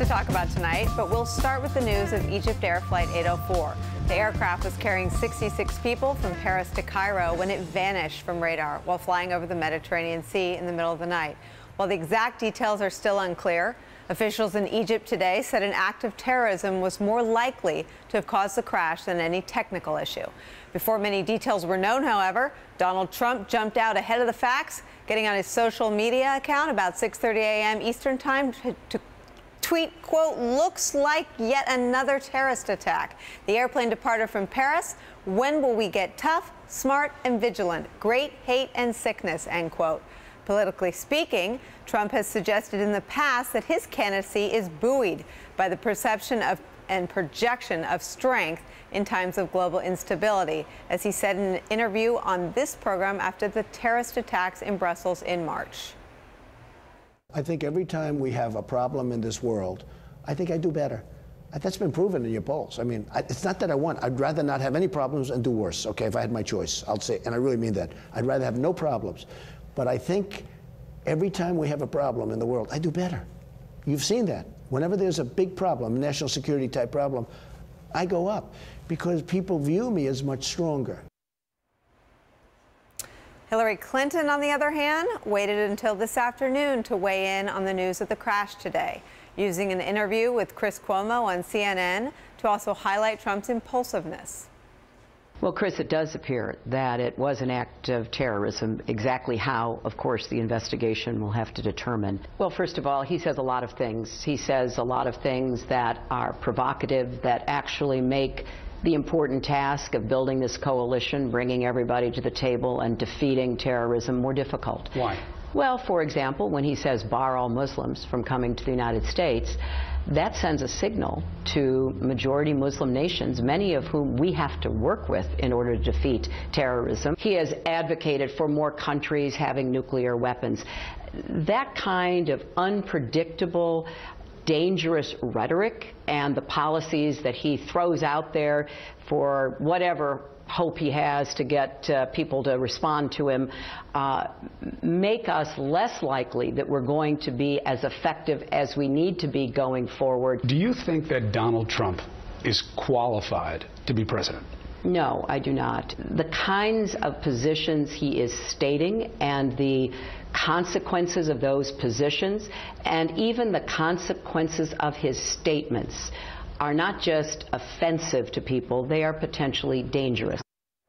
talk about tonight, but we'll start with the news of Egypt Air Flight 804. The aircraft was carrying 66 people from Paris to Cairo when it vanished from radar while flying over the Mediterranean Sea in the middle of the night. While the exact details are still unclear, officials in Egypt today said an act of terrorism was more likely to have caused the crash than any technical issue. Before many details were known, however, Donald Trump jumped out ahead of the facts, getting on his social media account about 6:30 a.m. Eastern Time to tweet, quote, "Looks like yet another terrorist attack. The airplane departed from Paris. When will we get tough, smart, and vigilant? Great hate and sickness," end quote. Politically speaking, Trump has suggested in the past that his candidacy is buoyed by the perception of and projection of strength in times of global instability, as he said in an interview on this program after the terrorist attacks in Brussels in March. I think every time we have a problem in this world, I think I do better. That's been proven in your polls. I mean, it's not that I want. I'd rather not have any problems and do worse, okay, if I had my choice. I'll say, and I really mean that. I'd rather have no problems. But I think every time we have a problem in the world, I do better. You've seen that. Whenever there's a big problem, national security type problem, I go up because people view me as much stronger. Hillary Clinton, on the other hand, waited until this afternoon to weigh in on the news of the crash today, using an interview with Chris Cuomo on CNN to also highlight Trump's impulsiveness. Well, Chris, it does appear that it was an act of terrorism. Exactly how, of course, the investigation will have to determine. Well, first of all, he says a lot of things. He says a lot of things that are provocative, that actually make the important task of building this coalition, bringing everybody to the table and defeating terrorism more difficult. Why? Well, for example, when he says bar all Muslims from coming to the United States, that sends a signal to majority Muslim nations, many of whom we have to work with in order to defeat terrorism. He has advocated for more countries having nuclear weapons. That kind of unpredictable, dangerous rhetoric and the policies that he throws out there for whatever hope he has to get people to respond to him make us less likely that we're going to be as effective as we need to be going forward. Do you think that Donald Trump is qualified to be president? No, I do not. The kinds of positions he is stating and the consequences of those positions and even the consequences of his statements are not just offensive to people, they are potentially dangerous.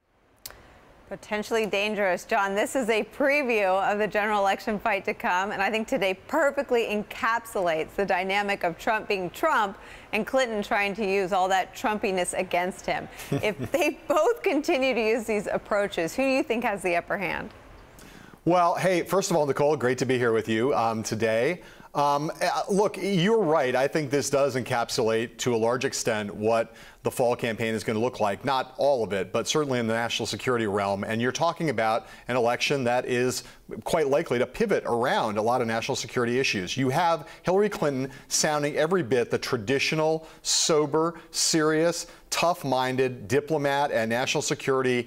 Potentially dangerous. John, this is a preview of the general election fight to come, and I think today perfectly encapsulates the dynamic of Trump being Trump and Clinton trying to use all that Trumpiness against him. If they both continue to use these approaches, who do you think has the upper hand? Well, hey, first of all, Nicolle, great to be here with you today. Look, you're right. I think this does encapsulate to a large extent what the fall campaign is going to look like. Not all of it, but certainly in the national security realm. And you're talking about an election that is quite likely to pivot around a lot of national security issues. You have Hillary Clinton sounding every bit the traditional, sober, serious, tough-minded diplomat and national security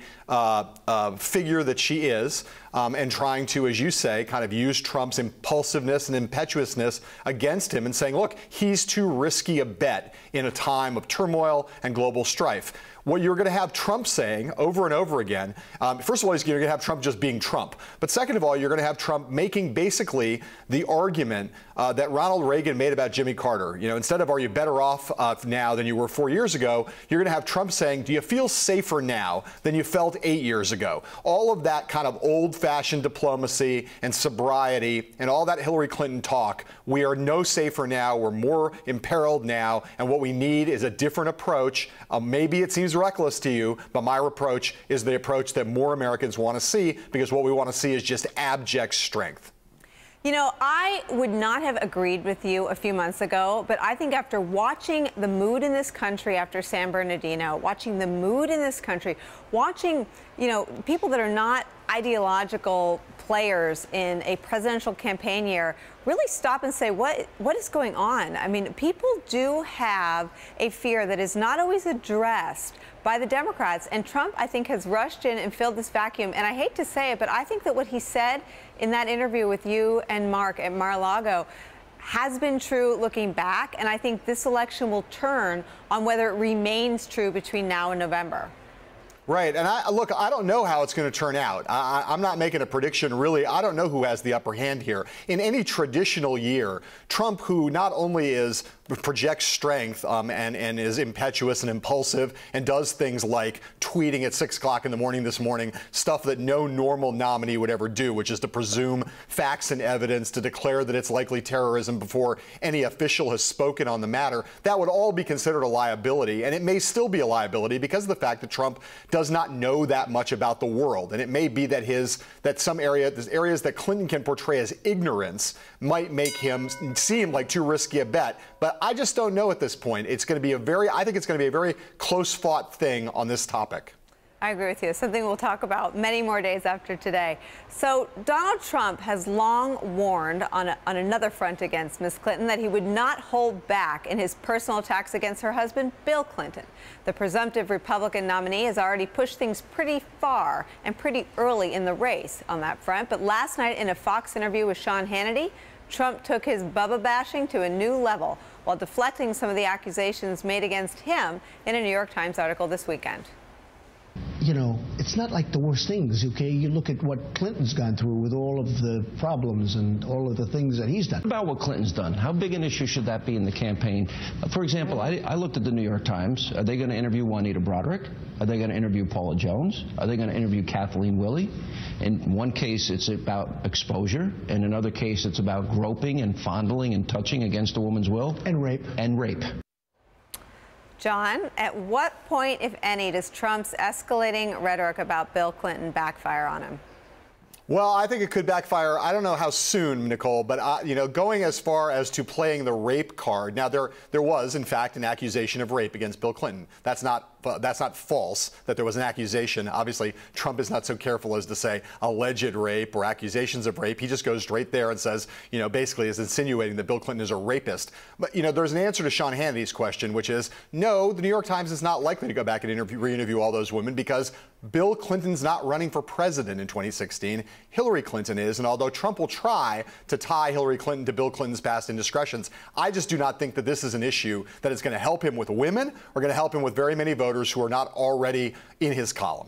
figure that she is, and trying to, as you say, kind of use Trump's impulsiveness and impetuousness against him and saying, look, he's too risky a bet in a time of turmoil and global strife. What you're going to have Trump saying over and over again, first of all, you're going to have Trump just being Trump. But second of all, you're going to have Trump making basically the argument that Ronald Reagan made about Jimmy Carter. You know, instead of are you better off now than you were 4 years ago, you're going to have Trump saying, do you feel safer now than you felt 8 years ago? All of that kind of old-fashioned diplomacy and sobriety and all that Hillary Clinton talk, we are no safer now, we're more imperiled now, and what we need is a different approach. Maybe it seems reckless to you, but my approach is the approach that more Americans want to see, because what we want to see is just abject strength. You know, I would not have agreed with you a few months ago, but I think after watching the mood in this country after San Bernardino, watching the mood in this country, watching, you know, people that are not ideological players in a presidential campaign year really stop and say, what is going on? I mean, people do have a fear that is not always addressed by the Democrats. And Trump, I think, has rushed in and filled this vacuum. And I hate to say it, but I think that what he said in that interview with you and Mark at Mar-a-Lago has been true looking back, and I think this election will turn on whether it remains true between now and November. Right. And look, I don't know how it's going to turn out. I'm not making a prediction, really. I don't know who has the upper hand here. In any traditional year, Trump, who not only projects strength and is impetuous and impulsive and does things like tweeting at 6 o'clock in the morning this morning, stuff that no normal nominee would ever do, which is to presume facts and evidence, to declare that it's likely terrorism before any official has spoken on the matter. That would all be considered a liability, and it may still be a liability because of the fact that Trump does not know that much about the world. And it may be that some areas that Clinton can portray as ignorance might make him seem like too risky a bet. But I just don't know at this point. It's going to be I think it's going to be a very close fought thing on this topic. I agree with you. Something we'll talk about many more days after today. So Donald Trump has long warned on another front against Ms. Clinton that he would not hold back in his personal attacks against her husband, Bill Clinton. The presumptive Republican nominee has already pushed things pretty far and pretty early in the race on that front. But last night in a Fox interview with Sean Hannity, Trump took his Bubba bashing to a new level while deflecting some of the accusations made against him in a New York Times article this weekend. You know, it's not like the worst things, okay? You look at what Clinton's gone through with all of the problems and all of the things that he's done. About what Clinton's done, how big an issue should that be in the campaign? For example, I looked at the New York Times. Are they going to interview Juanita Broderick? Are they going to interview Paula Jones? Are they going to interview Kathleen Willey? In one case, it's about exposure. In another case, it's about groping and fondling and touching against a woman's will. And rape. And rape. John, at what point, if any, does Trump's escalating rhetoric about Bill Clinton backfire on him? Well, I think it could backfire. I don't know how soon, Nicolle, but you know, going as far as to playing the rape card. Now, there was, in fact, an accusation of rape against Bill Clinton. That's not false that there was an accusation. Obviously, Trump is not so careful as to say alleged rape or accusations of rape. He just goes straight there and says, you know, basically is insinuating that Bill Clinton is a rapist. But, you know, there's an answer to Sean Hannity's question, which is, no, the New York Times is not likely to go back and re-interview all those women because Bill Clinton's not running for president in 2016. Hillary Clinton is, and although Trump will try to tie Hillary Clinton to Bill Clinton's past indiscretions, I just do not think that this is an issue that is going to help him with women or going to help him with very many voters who are not already in his column.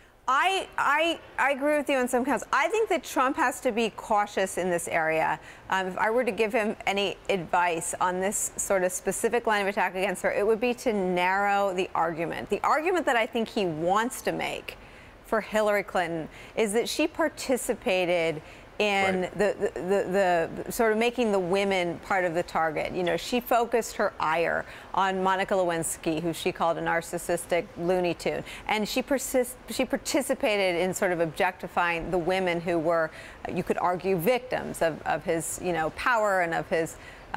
I agree with you on some counts. I think that Trump has to be cautious in this area. If I were to give him any advice on this sort of specific line of attack against her, it would be to narrow the argument. The argument that I think he wants to make for Hillary Clinton is that she participated in the sort of making the women part of the target. You know, she focused her ire on Monica Lewinsky, who she called a narcissistic Looney Tune. And she participated in sort of objectifying the women who were, you could argue, victims of his, you know, power and of his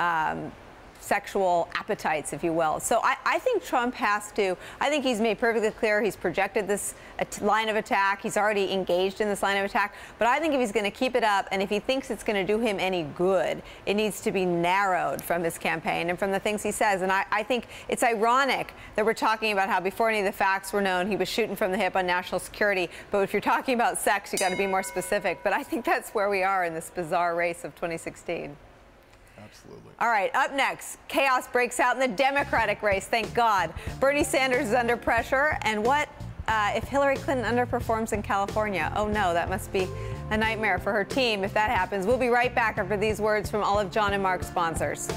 sexual appetites, if you will. So I think Trump has to, I think he's made perfectly clear he's projected this line of attack. He's already engaged in this line of attack. But I think if he's going to keep it up and if he thinks it's going to do him any good, it needs to be narrowed from his campaign and from the things he says. And I think it's ironic that we're talking about how before any of the facts were known, he was shooting from the hip on national security. But if you're talking about sex, you got to be more specific. But I think that's where we are in this bizarre race of 2016. Absolutely. All right, up next, chaos breaks out in the Democratic race, thank God. Bernie Sanders is under pressure, and what if Hillary Clinton underperforms in California? Oh no, that must be a nightmare for her team if that happens. We'll be right back after these words from Olive, John, and Mark's sponsors.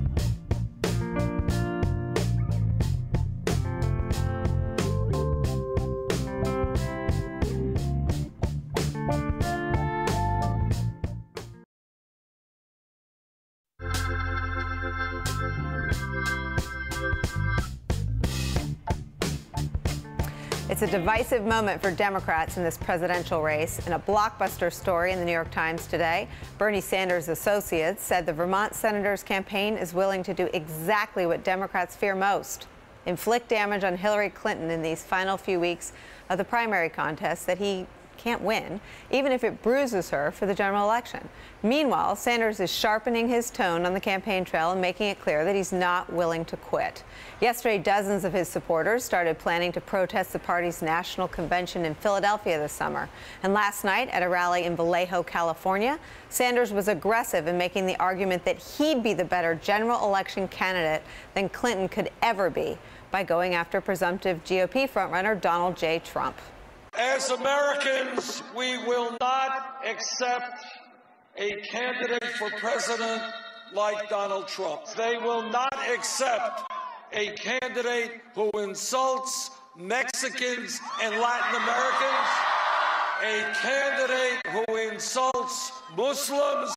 It's a divisive moment for Democrats in this presidential race. In a blockbuster story in the New York Times today, Bernie Sanders' associates said the Vermont senator's campaign is willing to do exactly what Democrats fear most: inflict damage on Hillary Clinton in these final few weeks of the primary contest that he can't win, even if it bruises her for the general election. Meanwhile, Sanders is sharpening his tone on the campaign trail and making it clear that he's not willing to quit. Yesterday, dozens of his supporters started planning to protest the party's national convention in Philadelphia this summer. And last night, at a rally in Vallejo, California, Sanders was aggressive in making the argument that he'd be the better general election candidate than Clinton could ever be by going after presumptive GOP frontrunner Donald J. Trump. As Americans, we will not accept a candidate for president like Donald Trump. They will not accept a candidate who insults Mexicans and Latin Americans, a candidate who insults Muslims,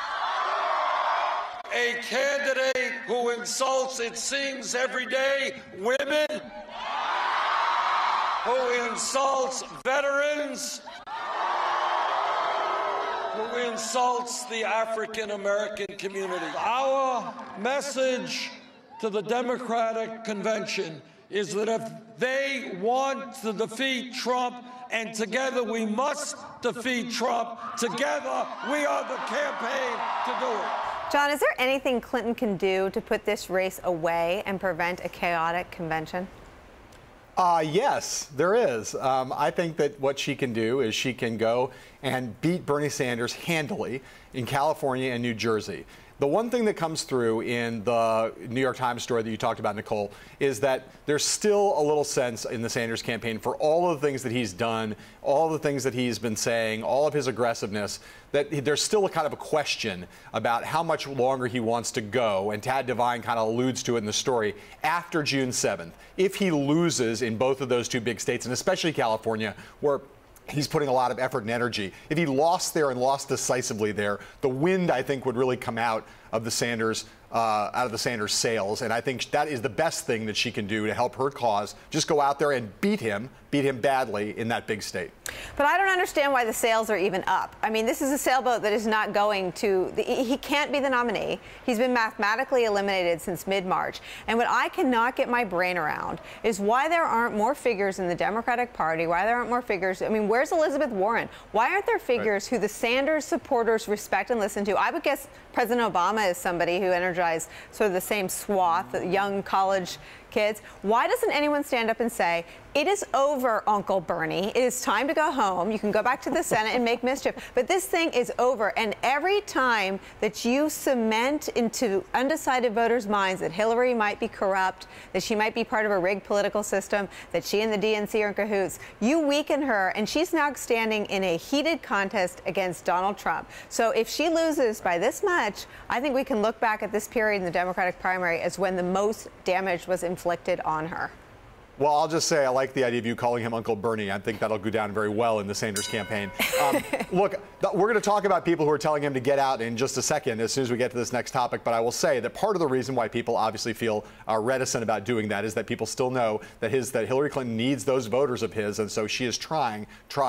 a candidate who insults, it seems every day, women, who insults veterans, who insults the African-American community. Our message to the Democratic Convention is that if they want to defeat Trump, and together we must defeat Trump, together we are the campaign to do it. John, is there anything Clinton can do to put this race away and prevent a chaotic convention? Yes, there is. I think that what she can do is she can go and beat Bernie Sanders handily in California and New Jersey. The one thing that comes through in the New York Times story that you talked about, Nicolle, is that there's still a little sense in the Sanders campaign for all of the things that he's done, all the things that he's been saying, all of his aggressiveness, that there's still a kind of a question about how much longer he wants to go, and Tad Devine kind of alludes to it in the story, after June 7th. If he loses in both of those two big states, and especially California, where he's putting a lot of effort and energy. If he lost there and lost decisively there, the wind, I think, would really come out of the Sanders sails. And I think that is the best thing that she can do to help her cause. Just go out there and beat him badly in that big state. But I don't understand why the sails are even up. I mean, this is a sailboat that is not going to, he can't be the nominee. He's been mathematically eliminated since mid-March. And what I cannot get my brain around is why there aren't more figures in the Democratic Party, why there aren't more figures. I mean, where's Elizabeth Warren? Why aren't there figures who the Sanders supporters respect and listen to? I would guess President Obama is somebody who energized sort of the same swath, young college kids. Why doesn't anyone stand up and say, it is over, Uncle Bernie. It is time to go home. You can go back to the Senate and make mischief. But this thing is over. And every time that you cement into undecided voters' minds that Hillary might be corrupt, that she might be part of a rigged political system, that she and the DNC are in cahoots, you weaken her. And she's now standing in a heated contest against Donald Trump. So if she loses by this much, I think we can look back at this period in the Democratic primary as when the most damage was inflicted on her. Well, I'll just say I like the idea of you calling him Uncle Bernie. I think that'll go down very well in the Sanders campaign. Look, we're going to talk about people who are telling him to get out in just a second as soon as we get to this next topic. But I will say that part of the reason why people obviously feel reticent about doing that is that people still know that Hillary Clinton needs those voters of his. And so she is trying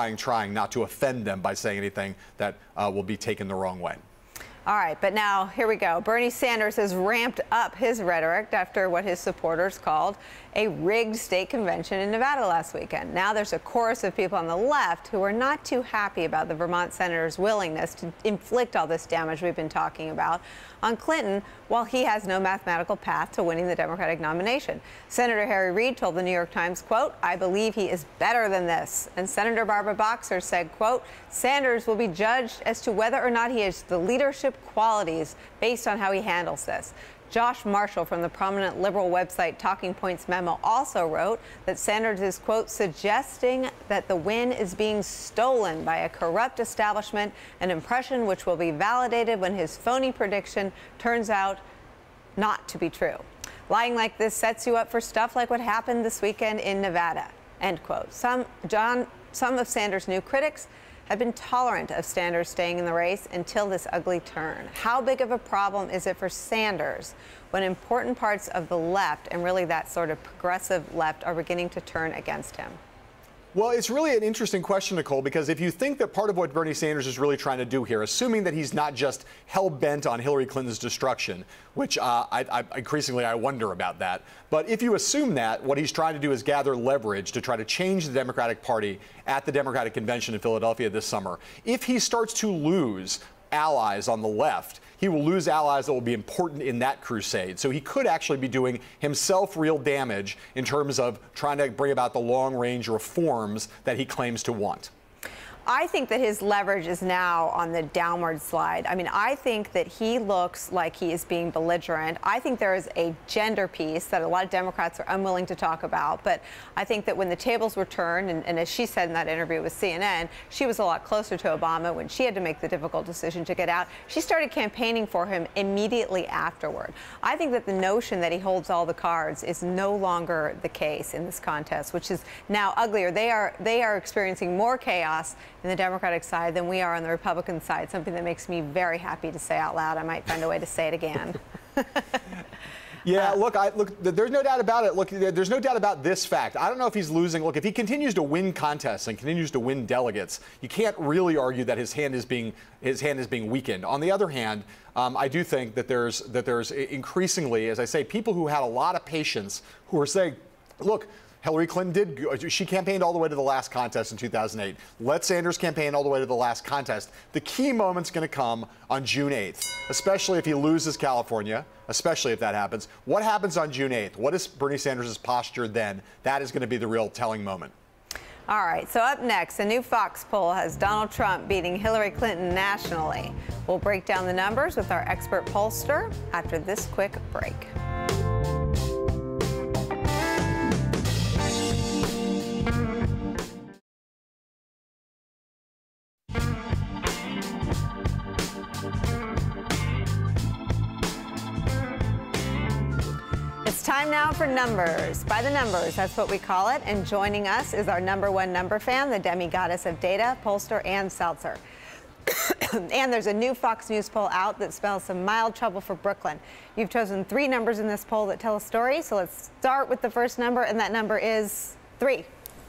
not to offend them by saying anything that will be taken the wrong way. All right, but now here we go. Bernie Sanders has ramped up his rhetoric after what his supporters called a rigged state convention in Nevada last weekend. Now there's a chorus of people on the left who are not too happy about the Vermont senator's willingness to inflict all this damage we've been talking about on Clinton, while he has no mathematical path to winning the Democratic nomination. Senator Harry Reid told the New York Times, quote, "I believe he is better than this." And Senator Barbara Boxer said, quote, "Sanders will be judged as to whether or not he has the leadership qualities based on how he handles this." Josh Marshall from the prominent liberal website Talking Points Memo also wrote that Sanders is, quote, "suggesting that the win is being stolen by a corrupt establishment, an impression which will be validated when his phony prediction turns out not to be true. Lying like this sets you up for stuff like what happened this weekend in Nevada," end quote. Some of Sanders' new critics have been tolerant of Sanders staying in the race until this ugly turn. How big of a problem is it for Sanders when important parts of the left, and really that sort of progressive left, are beginning to turn against him? Well, it's really an interesting question, Nicolle, because if you think that part of what Bernie Sanders is really trying to do here, assuming that he's not just hell-bent on Hillary Clinton's destruction, which increasingly I wonder about that, but if you assume that, what he's trying to do is gather leverage to try to change the Democratic Party at the Democratic Convention in Philadelphia this summer. If he starts to lose allies on the left, he will lose allies that will be important in that crusade. So he could actually be doing himself real damage in terms of trying to bring about the long-range reforms that he claims to want. I think that his leverage is now on the downward slide. I mean, I think that he looks like he is being belligerent. I think there is a gender piece that a lot of Democrats are unwilling to talk about. But I think that when the tables were turned, and as she said in that interview with CNN, she was a lot closer to Obama when she had to make the difficult decision to get out. She started campaigning for him immediately afterward. I think that the notion that he holds all the cards is no longer the case in this contest, which is now uglier. They are experiencing more chaos in the Democratic side than we are on the Republican side, something that makes me very happy to say out loud. I might find a way to say it again. Yeah, look, there's no doubt about it. Look, there's no doubt about this fact. I don't know if he's losing. Look, if he continues to win contests and continues to win delegates, you can't really argue that his hand is being weakened. On the other hand, I do think that there's increasingly, as I say, people who had a lot of patience who are saying, look, Hillary Clinton she campaigned all the way to the last contest in 2008. Let Sanders campaign all the way to the last contest. The key moment's going to come on June 8th, especially if he loses California, especially if that happens. What happens on June 8th? What is Bernie Sanders' posture then? That is going to be the real telling moment. All right, so up next, a new Fox poll has Donald Trump beating Hillary Clinton nationally. We'll break down the numbers with our expert pollster after this quick break. Time now for numbers. By the numbers, that's what we call it. And joining us is our #1 number fan, the demi-goddess of data, pollster Ann Selzer. And there's a new Fox News poll out that spells some mild trouble for Brooklyn. You've chosen 3 numbers in this poll that tell a story. So let's start with the first number, and that number is 3.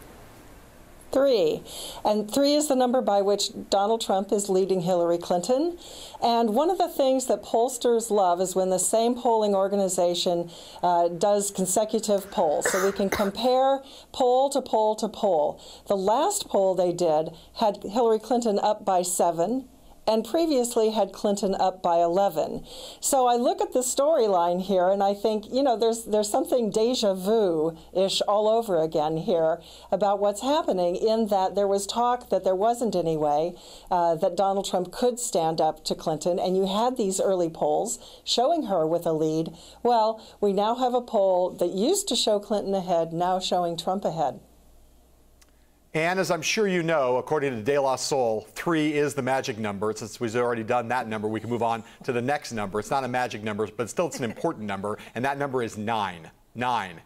3. And 3 is the number by which Donald Trump is leading Hillary Clinton. And one of the things that pollsters love is when the same polling organization does consecutive polls. So we can compare poll to poll to poll. The last poll they did had Hillary Clinton up by 7. And previously had Clinton up by 11. So I look at the storyline here and I think, you know, there's something deja vu-ish all over again here about what's happening, in that there was talk that there wasn't any way that Donald Trump could stand up to Clinton, and you had these early polls showing her with a lead. Well, we now have a poll that used to show Clinton ahead, now showing Trump ahead. And as I'm sure you know, according to De La Soul, 3 is the magic number. Since we've already done that number, we can move on to the next number. It's not a magic number, but still it's an important number, and that number is 9. 9.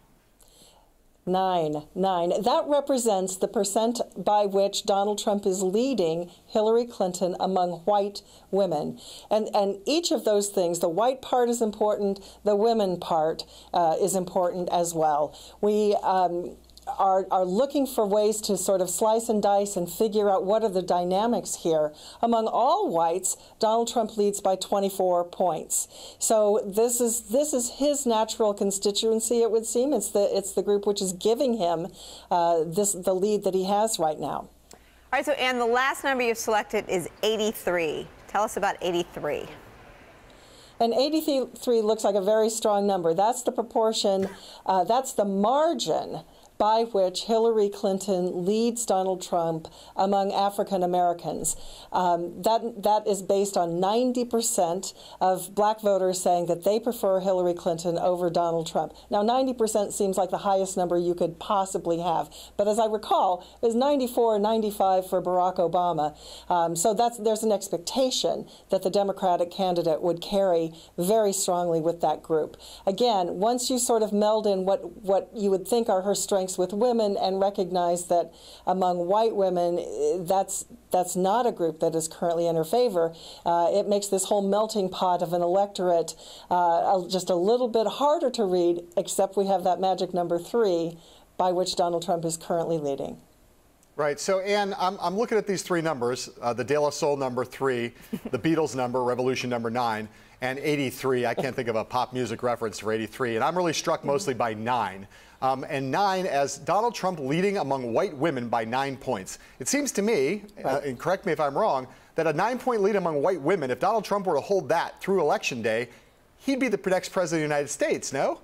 9. That represents the percent by which Donald Trump is leading Hillary Clinton among white women. And each of those things, the white part is important, the women part is important as well. We are looking for ways to sort of slice and dice and figure out what are the dynamics here. Among all whites, Donald Trump leads by 24 points. So this is his natural constituency, it would seem. It's the group which is giving him the lead that he has right now. All right, so Ann, the last number you've selected is 83. Tell us about 83. And 83 looks like a very strong number. That's the proportion, that's the margin by which Hillary Clinton leads Donald Trump among African Americans. That is based on 90% of black voters saying that they prefer Hillary Clinton over Donald Trump. Now, 90% seems like the highest number you could possibly have. But as I recall, it was 94 and 95 for Barack Obama. So there's an expectation that the Democratic candidate would carry very strongly with that group. Again, once you sort of meld in what you would think are her strengths with women and recognize that among white women, that's not a group that is currently in her favor, it makes this whole melting pot of an electorate just a little bit harder to read, except we have that magic number 3 by which Donald Trump is currently leading. Right. So, Ann, I'm looking at these three numbers, the De La Soul number 3, the Beatles number, Revolution number 9, and 83. I can't think of a pop music reference for 83. And I'm really struck mostly by 9. And 9 as Donald Trump leading among white women by 9 points. It seems to me, and correct me if I'm wrong, that a 9-point lead among white women, if Donald Trump were to hold that through Election Day, he'd be the next president of the United States, no?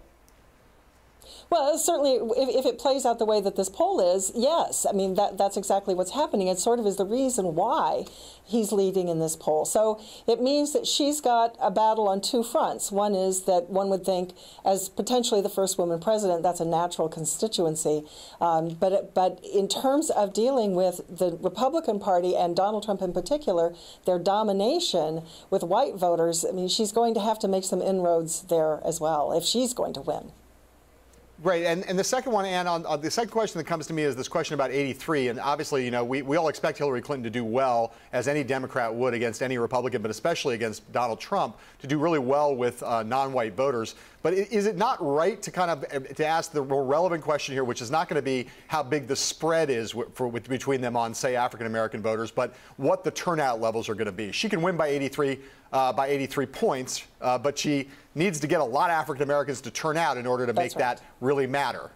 Well, certainly, if it plays out the way that this poll is, yes. I mean, that's exactly what's happening. It sort of is the reason why he's leading in this poll. So it means that she's got a battle on two fronts. One is that one would think, as potentially the first woman president, that's a natural constituency. But in terms of dealing with the Republican Party and Donald Trump in particular, their domination with white voters, I mean, she's going to have to make some inroads there as well if she's going to win. Right, and the second one, Ann, on the second question that comes to me is this question about 83, and obviously, you know, we all expect Hillary Clinton to do well, as any Democrat would against any Republican, but especially against Donald Trump, to do really well with non-white voters. But is it not right to kind of to ask the more relevant question here, which is not going to be how big the spread is between them on, say, African-American voters, but what the turnout levels are going to be? She can win by 83 points, but she needs to get a lot of African-Americans to turn out in order to make that really matter.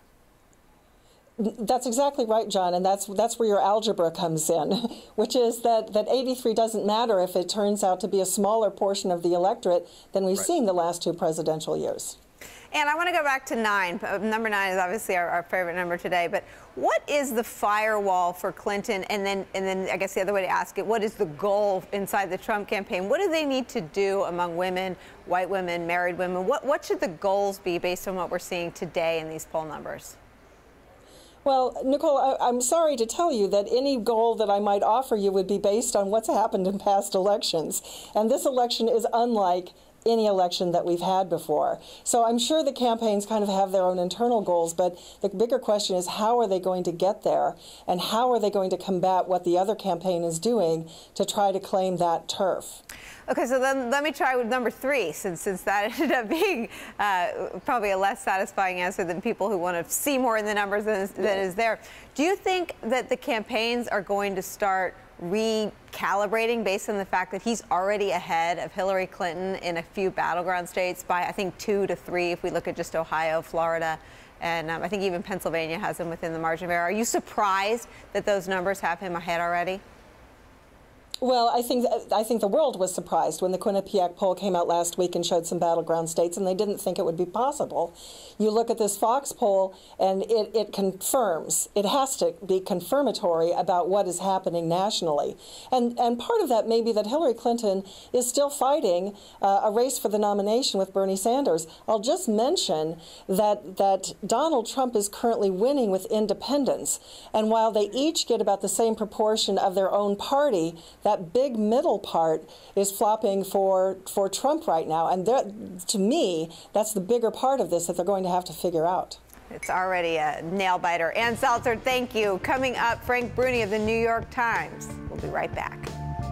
That's exactly right, John, and that's where your algebra comes in, which is that 83 doesn't matter if it turns out to be a smaller portion of the electorate than we've seen the last two presidential years. And I want to go back to 9. Number 9 is obviously our favorite number today. But what is the firewall for Clinton? And then I guess the other way to ask it, what is the goal inside the Trump campaign? What do they need to do among women, white women, married women? What should the goals be based on what we're seeing today in these poll numbers? Well, Nicolle, I'm sorry to tell you that any goal that I might offer you would be based on what's happened in past elections. And this election is unlike any election that we've had before. So I'm sure the campaigns kind of have their own internal goals, but the bigger question is how are they going to get there, and how are they going to combat what the other campaign is doing to try to claim that turf? Okay, so then let me try with number 3, since that ended up being probably a less satisfying answer than people who want to see more in the numbers than is there. Do you think that the campaigns are going to start recalibrating based on the fact that he's already ahead of Hillary Clinton in a few battleground states by, I think, 2 to 3 if we look at just Ohio, Florida, and I think even Pennsylvania has him within the margin of error. Are you surprised that those numbers have him ahead already? Well, I think the world was surprised when the Quinnipiac poll came out last week and showed some battleground states, and they didn't think it would be possible. You look at this Fox poll, and it confirms. It has to be confirmatory about what is happening nationally. And part of that may be that Hillary Clinton is still fighting a race for the nomination with Bernie Sanders. I'll just mention that Donald Trump is currently winning with independents. And while they each get about the same proportion of their own party, that big middle part is flopping for Trump right now. And to me, that's the bigger part of this that they're going to have to figure out. It's already a nail-biter. Ann Selzer, thank you. Coming up, Frank Bruni of the New York Times. We'll be right back.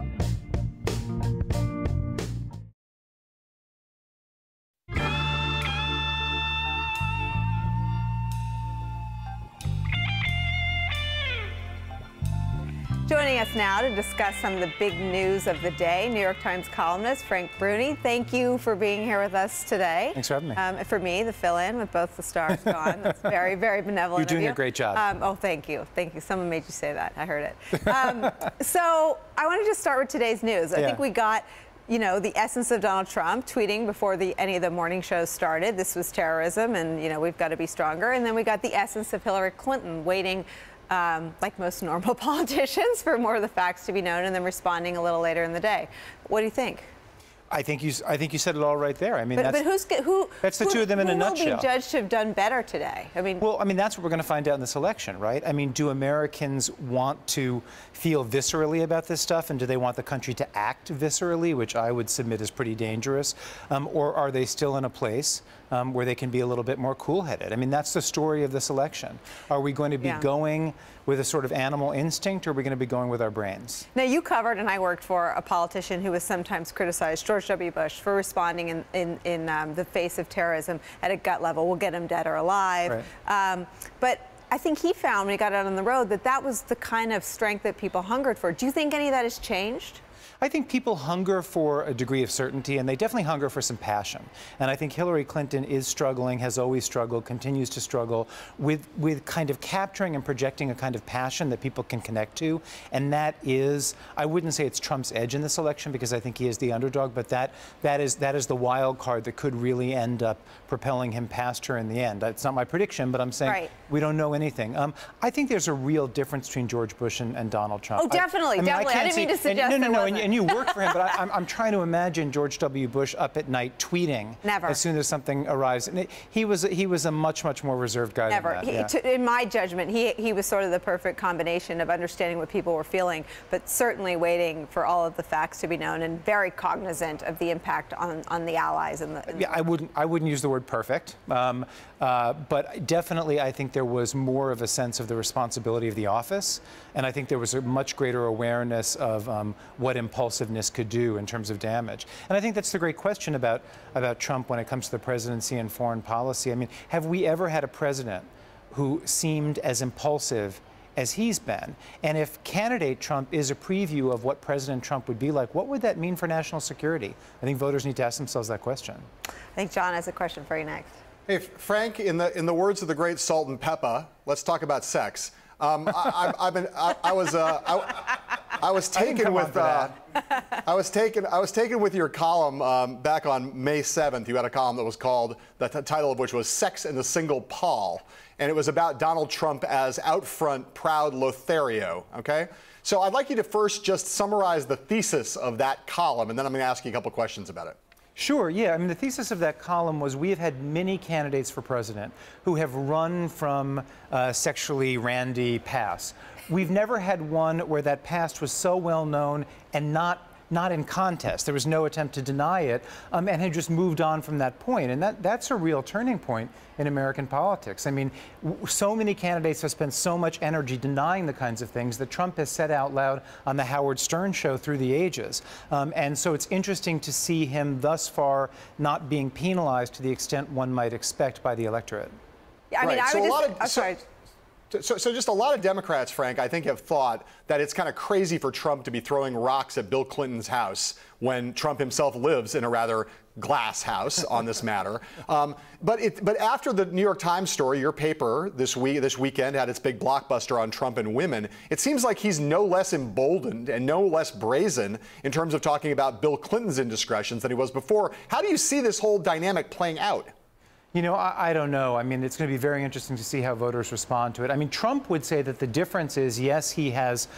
Joining us now to discuss some of the big news of the day, New York Times columnist Frank Bruni. Thank you for being here with us today. Thanks for having me. For me, the fill-in with both the stars gone. That's very, very benevolent. You're doing a great job. Oh, thank you. Thank you. Someone made you say that. I heard it. So I wanted to start with today's news. I think we got, you know, the essence of Donald Trump tweeting before any of the morning shows started. This was terrorism, and, you know, we've got to be stronger. And then we got the essence of Hillary Clinton waiting, like most normal politicians, for more of the facts to be known, and then responding a little later in the day. What do you think? I think you said it all right there. I mean, but that's the two of them in a nutshell. Who will be judged to have done better today? I mean, well, I mean, that's what we're going to find out in this election, right? I mean, do Americans want to feel viscerally about this stuff, and do they want the country to act viscerally, which I would submit is pretty dangerous, or are they still in a place where they can be a little bit more cool-headed? I mean, that's the story of this election. Are we going to be going with a sort of animal instinct, or are we going to be going with our brains? Now, you covered, and I worked for a politician who was sometimes criticized, George W. Bush, for responding in the face of terrorism at a gut level. We'll get him dead or alive. Right. But I think he found when he got out on the road that that was the kind of strength that people hungered for. Do you think any of that has changed? I think people hunger for a degree of certainty, and they definitely hunger for some passion. And I think Hillary Clinton is struggling, has always struggled, continues to struggle with kind of capturing and projecting a kind of passion that people can connect to. And that is, I wouldn't say it's Trump's edge in this election because I think he is the underdog, but that is the wild card that could really end up propelling him past her in the end. It's not my prediction, but I'm saying we don't know anything. I think there's a real difference between George Bush and Donald Trump. Oh, definitely, definitely. I didn't mean to suggest and you work for him, but I'm trying to imagine George W. Bush up at night tweeting as soon as something arrives. And he was a much more reserved guy than that. In my judgment, he was sort of the perfect combination of understanding what people were feeling, but certainly waiting for all of the facts to be known and very cognizant of the impact on the allies. I wouldn't use the word perfect, but definitely I think there was more of a sense of the responsibility of the office, and I think there was a much greater awareness of what impulsiveness could do in terms of damage. And I think that's the great question about Trump when it comes to the presidency and foreign policy. I mean, have we ever had a president who seemed as impulsive as he's been? And if candidate Trump is a preview of what President Trump would be like, what would that mean for national security? I think voters need to ask themselves that question. I think John has a question for you next. Hey, Frank, in the words of the great Salt and Pepper, let's talk about sex. I was taken with your column back on May 7th. You had a column that was called, the title of which was "Sex and the Single Paul," and it was about Donald Trump as out front, proud Lothario. Okay, so I'd like you to first just summarize the thesis of that column, and then I'm going to ask you a couple questions about it. Sure, yeah. I mean, the thesis of that column was we have had many candidates for president who have run from sexually randy past. We've never had one where that past was so well known and not in contest. There was no attempt to deny it, and had just moved on from that point. And that's a real turning point in American politics. I mean, so many candidates have spent so much energy denying the kinds of things that Trump has said out loud on the Howard Stern show through the ages. And so it's interesting to see him thus far not being penalized to the extent one might expect by the electorate. Yeah, I mean, So just a lot of Democrats, Frank, I think have thought that it's kind of crazy for Trump to be throwing rocks at Bill Clinton's house when Trump himself lives in a rather glass house on this matter. But after the New York Times story, your paper this weekend had its big blockbuster on Trump and women, it seems like he's no less emboldened and no less brazen in terms of talking about Bill Clinton's indiscretions than he was before. How do you see this whole dynamic playing out? You know, I don't know. I mean, it's going to be very interesting to see how voters respond to it. I mean, Trump would say that the difference is, yes, he has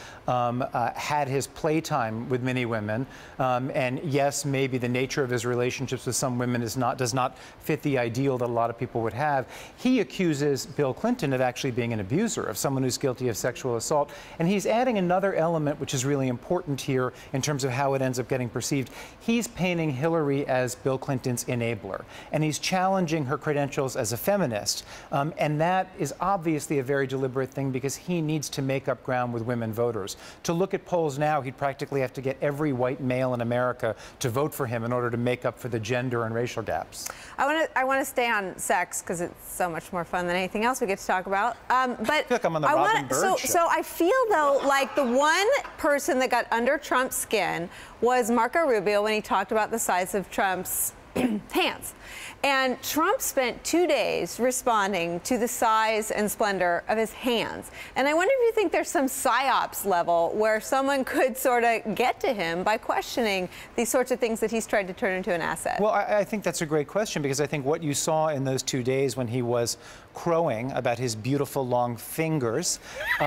had his playtime with many women, and yes, maybe the nature of his relationships with some women does not fit the ideal that a lot of people would have. He accuses Bill Clinton of actually being an abuser, of someone who's guilty of sexual assault, and he's adding another element which is really important here in terms of how it ends up getting perceived. He's painting Hillary as Bill Clinton's enabler, and he's challenging her credentials as a feminist, and that is obviously a very deliberate thing because he needs to make up ground with women voters. To look at polls now, he'd practically have to get every white male in America to vote for him in order to make up for the gender and racial gaps. I want to stay on sex because it's so much more fun than anything else we get to talk about. But I feel like I'm on the Robin Bird show. So I feel though like the one person that got under Trump's skin was Marco Rubio when he talked about the size of Trump's hands. And Trump spent 2 days responding to the size and splendor of his hands. And I wonder if you think there's some psyops level where someone could sort of get to him by questioning these sorts of things that he's tried to turn into an asset. Well, I think that's a great question because I think what you saw in those 2 days when he was crowing about his beautiful long fingers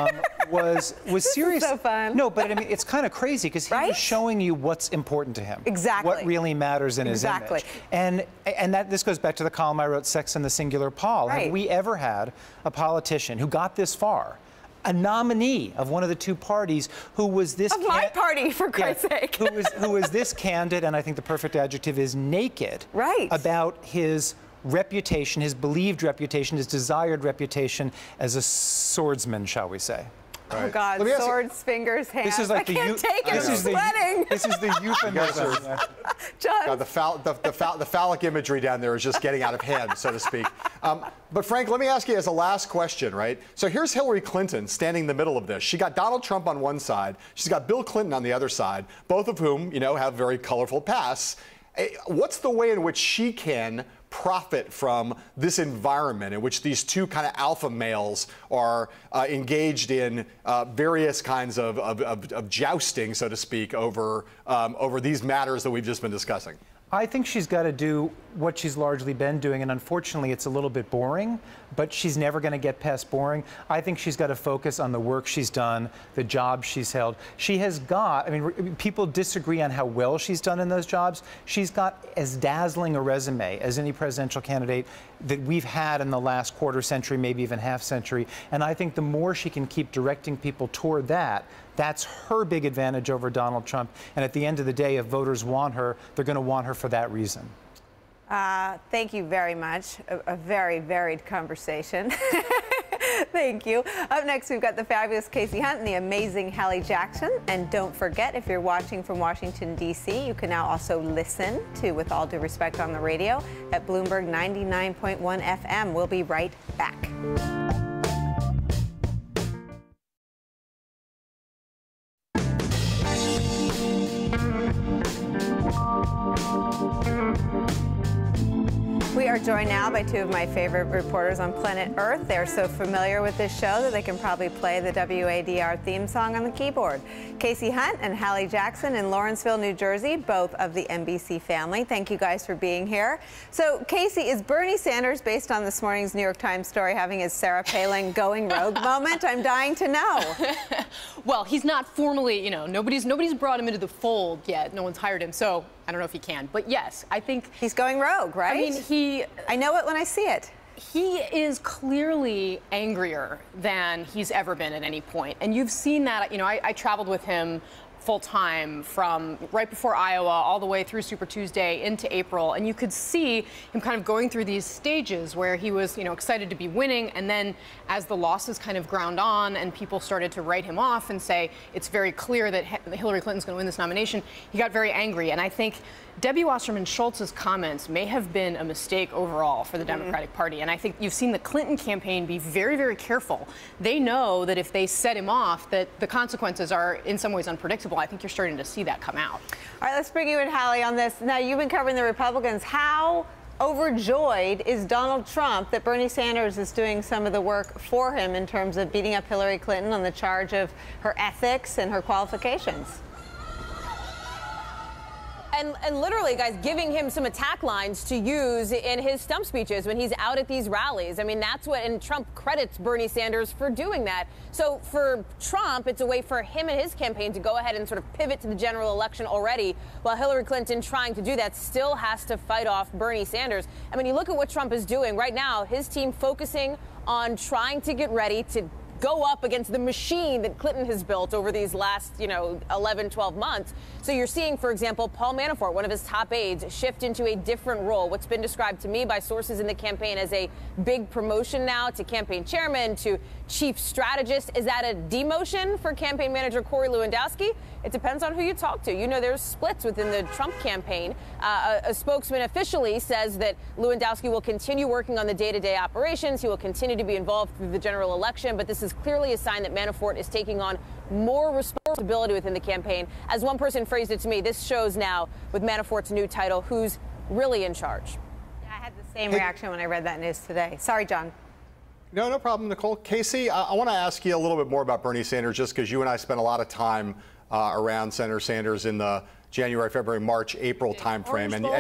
was serious. This is so fun. No, but I mean, it's kind of crazy because he was showing you what's important to him. Exactly. What really matters in his image. And this goes back to the column I wrote, Sex and the Singular Paul. Right. Have we ever had a politician who got this far, a nominee of one of the two parties who was this... Of my party, for Christ's sake. who was this candid, and I think the perfect adjective is naked, about his reputation, his believed reputation, his desired reputation as a swordsman, shall we say. Oh God! Swords, fingers, hands. This is like I can't take it. I'm sweating. This is the euphemism. God, the phallic imagery down there is just getting out of hand, so to speak. But Frank, let me ask you as a last question, right? So here's Hillary Clinton standing in the middle of this. She got Donald Trump on one side. She's got Bill Clinton on the other side, both of whom, you know, have very colorful pasts. What's the way in which she can profit from this environment in which these two kind of alpha males are engaged in various kinds of jousting, so to speak, over these matters that we've just been discussing? I think she's got to do what she's largely been doing, and unfortunately it's a little bit boring, but she's never going to get past boring. I think she's got to focus on the work she's done, the jobs she's held. She has got, I mean, people disagree on how well she's done in those jobs. She's got as dazzling a resume as any presidential candidate that we've had in the last quarter century, maybe even half century, and I think the more she can keep directing people toward that, that's her big advantage over Donald Trump. And at the end of the day, if voters want her, they're going to want her for that reason. Thank you very much. A very varied conversation. Thank you. Up next, we've got the fabulous Kasie Hunt and the amazing Hallie Jackson. And don't forget, if you're watching from Washington, D.C., you can now also listen to With All Due Respect on the radio at Bloomberg 99.1 FM. We'll be right back. We are joined now by two of my favorite reporters on planet Earth. They're so familiar with this show that they can probably play the WADR theme song on the keyboard. Kasie Hunt and Hallie Jackson in Lawrenceville, New Jersey, both of the NBC family. Thank you guys for being here. So, Kasie, is Bernie Sanders, based on this morning's New York Times story, having his Sarah Palin going rogue moment? I'm dying to know. Well, he's not formally, you know, nobody's brought him into the fold yet. No one's hired him, so I don't know if he can. But yes, I think he's going rogue, right? I mean, I know it when I see it. He is clearly angrier than he's ever been at any point. And you've seen that, you know, I traveled with him full time from right before Iowa all the way through Super Tuesday into April, and you could see him kind of going through these stages where he was, you know, excited to be winning, and then as the losses kind of ground on and people started to write him off and say it's very clear that Hillary Clinton's going to win this nomination, he got very angry. And I think Debbie Wasserman Schultz's comments may have been a mistake overall for the Democratic Party. And I think you've seen the Clinton campaign be very, very careful. They know that if they set him off, that the consequences are in some ways unpredictable. I think you're starting to see that come out. All right, let's bring you in, Hallie, on this. Now, you've been covering the Republicans. How overjoyed is Donald Trump that Bernie Sanders is doing some of the work for him in terms of beating up Hillary Clinton on the charge of her ethics and her qualifications? And literally, guys, giving him some attack lines to use in his stump speeches when he's out at these rallies. I mean, that's what, and Trump credits Bernie Sanders for doing that. So for Trump, it's a way for him and his campaign to go ahead and sort of pivot to the general election already, while Hillary Clinton, trying to do that, still has to fight off Bernie Sanders. I mean, you look at what Trump is doing right now, his team focusing on trying to get ready to go up against the machine that Clinton has built over these last, 11, 12 months. So you're seeing, for example, Paul Manafort, one of his top aides, shift into a different role. What's been described to me by sources in the campaign as a big promotion now to campaign chairman, to chief strategist. Is that a demotion for campaign manager Corey Lewandowski? It depends on who you talk to. You know, there's splits within the Trump campaign. A spokesman officially says that Lewandowski will continue working on the day-to-day operations. He will continue to be involved through the general election. But this is clearly a sign that Manafort is taking on more responsibility within the campaign. As one person phrased it to me, this shows now, with Manafort's new title, who's really in charge. Yeah, I had the same reaction when I read that news today. Sorry, John. No problem, Nicolle. Kasie, I want to ask you a little bit more about Bernie Sanders, just because you and I spent a lot of time around Senator Sanders in the January, February, March, April timeframe. And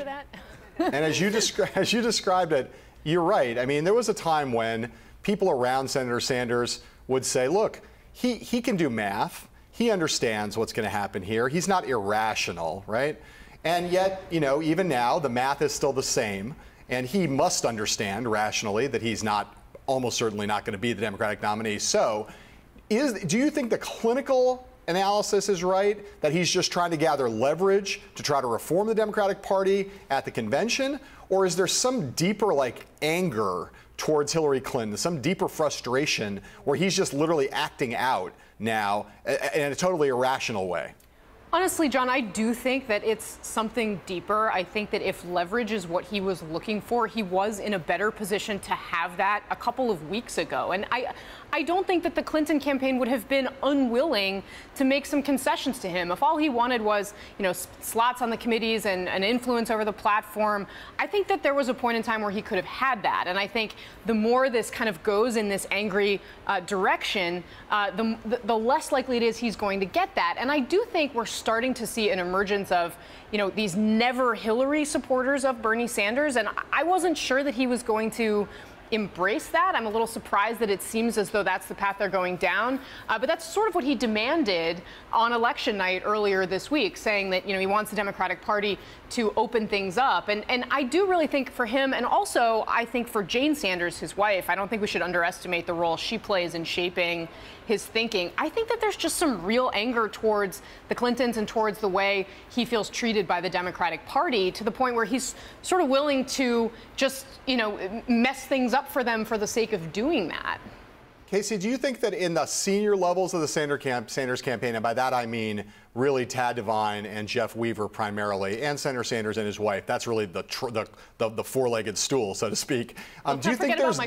as you described it, you're right. I mean, there was a time when people around Senator Sanders would say, look, he can do math. He understands what's going to happen here. He's not irrational, right? And yet, even now, the math is still the same. And he must understand rationally that he's almost certainly not going to be the Democratic nominee. So do you think the clinical analysis is right, that he's just trying to gather leverage to try to reform the Democratic Party at the convention? Or is there some deeper, anger towards Hillary Clinton, some deeper frustration where he's just literally acting out now in a totally irrational way? Honestly, John, I do think that it's something deeper. I think that if leverage is what he was looking for, he was in a better position to have that a couple of weeks ago. And I don't think that the Clinton campaign would have been unwilling to make some concessions to him. If all he wanted was, slots on the committees and an influence over the platform, I think that there was a point in time where he could have had that. And I think the more this kind of goes in this angry direction, the less likely it is he's going to get that. And I do think we're starting to see an emergence of, these never Hillary supporters of Bernie Sanders. And I wasn't sure that he was going to embrace that. I'm a little surprised that it seems as though that's the path they're going down. But that's sort of what he demanded on election night earlier this week, saying that, he wants the Democratic Party to open things up. And I do really think for him, and also I think for Jane Sanders, his wife, I don't think we should underestimate the role she plays in shaping his thinking. I think that there's just some real anger towards the Clintons and towards the way he feels treated by the Democratic Party, to the point where he's sort of willing to just, mess things up for them for the sake of doing that. Kasie, do you think that in the senior levels of the Sanders campaign, and by that I mean really Tad Devine and Jeff Weaver primarily, and Senator Sanders and his wife, that's really the four-legged stool, so to speak. Do you think there's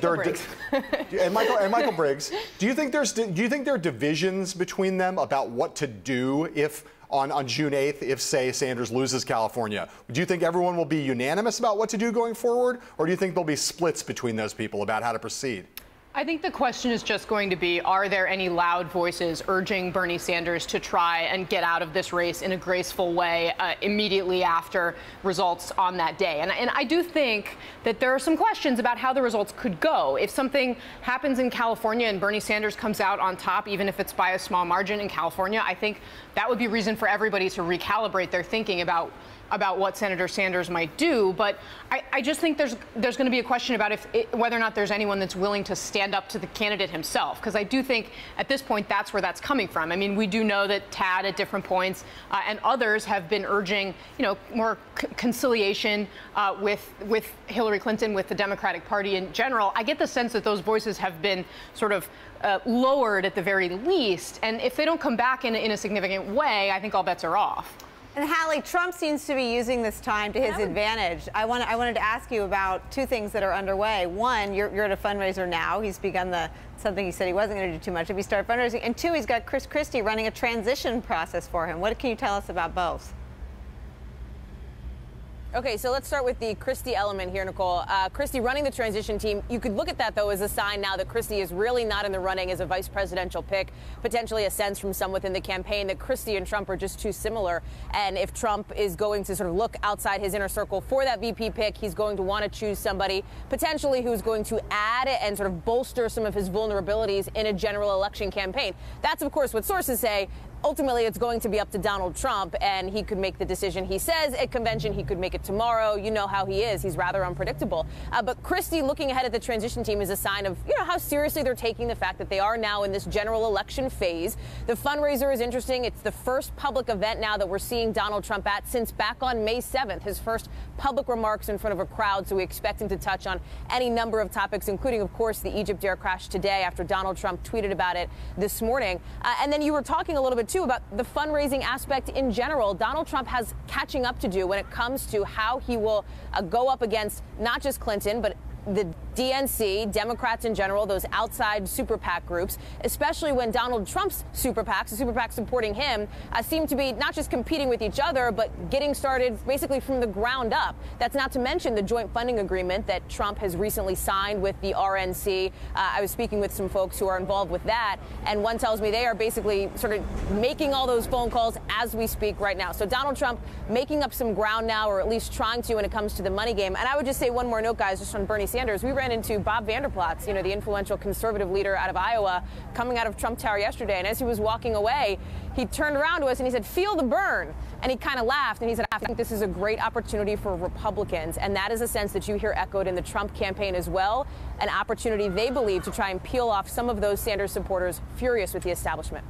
and Michael Briggs? Do you think there are divisions between them about what to do if on June 8th, if, say, Sanders loses California? Do you think everyone will be unanimous about what to do going forward, or do you think there'll be splits between those people about how to proceed? I think the question is just going to be, are there any loud voices urging Bernie Sanders to try and get out of this race in a graceful way immediately after results on that day? And I do think that there are some questions about how the results could go. If something happens in California and Bernie Sanders comes out on top, even if it's by a small margin in California, I think that would be reason for everybody to recalibrate their thinking about what Senator Sanders might do. But I just think there's going to be a question about whether or not there's anyone that's willing to stand up to the candidate himself, because I do think at this point that's where that's coming from. I mean, we do know that Tad at different points and others have been urging, more conciliation with Hillary Clinton, with the Democratic Party in general. I get the sense that those voices have been sort of lowered at the very least, and if they don't come back in a significant way, I think all bets are off. And Hallie, Trump seems to be using this time to his advantage. I wanted to ask you about two things that are underway. One, you're at a fundraiser now. He's begun something he said he wasn't going to do too much if he started fundraising. And two, he's got Chris Christie running a transition process for him. What can you tell us about both? Okay, so let's start with the Christie element here, Nicolle. Christie running the transition team. You could look at that, though, as a sign now that Christie is really not in the running as a vice presidential pick, potentially a sense from some within the campaign that Christie and Trump are just too similar. And if Trump is going to sort of look outside his inner circle for that VP pick, he's going to want to choose somebody potentially who's going to add and sort of bolster some of his vulnerabilities in a general election campaign. That's, of course, what sources say. Ultimately, it's going to be up to Donald Trump, and he could make the decision he says at convention. He could make it tomorrow. You know how he is. He's rather unpredictable. But Christie looking ahead at the transition team is a sign of, how seriously they're taking the fact that they are now in this general election phase. The fundraiser is interesting. It's the first public event now that we're seeing Donald Trump at since back on May 7th, his first public remarks in front of a crowd. So we expect him to touch on any number of topics, including, of course, the Egypt air crash today after Donald Trump tweeted about it this morning. And then you were talking a little bit too about the fundraising aspect in general. Donald Trump has catching up to do when it comes to how he will go up against not just Clinton, but the DNC, Democrats in general, those outside super PAC groups, especially when Donald Trump's super PACs, the super PACs supporting him, seem to be not just competing with each other, but getting started basically from the ground up. That's not to mention the joint funding agreement that Trump has recently signed with the RNC. I was speaking with some folks who are involved with that, and one tells me they are basically sort of making all those phone calls as we speak right now. So Donald Trump making up some ground now, or at least trying to when it comes to the money game. And I would just say one more note, guys, just on Bernie Sanders. We ran into Bob Vanderplaats, the influential conservative leader out of Iowa, coming out of Trump Tower yesterday. And as he was walking away, he turned around to us and he said, "Feel the burn." And he kind of laughed and he said, "I think this is a great opportunity for Republicans." And that is a sense that you hear echoed in the Trump campaign as well. An opportunity, they believe, to try and peel off some of those Sanders supporters furious with the establishment.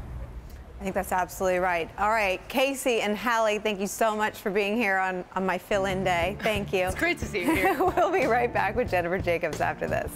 I think that's absolutely right. All right, Kasie and Hallie, thank you so much for being here on my fill-in day. Thank you. It's great to see you here. We'll be right back with Jennifer Jacobs after this.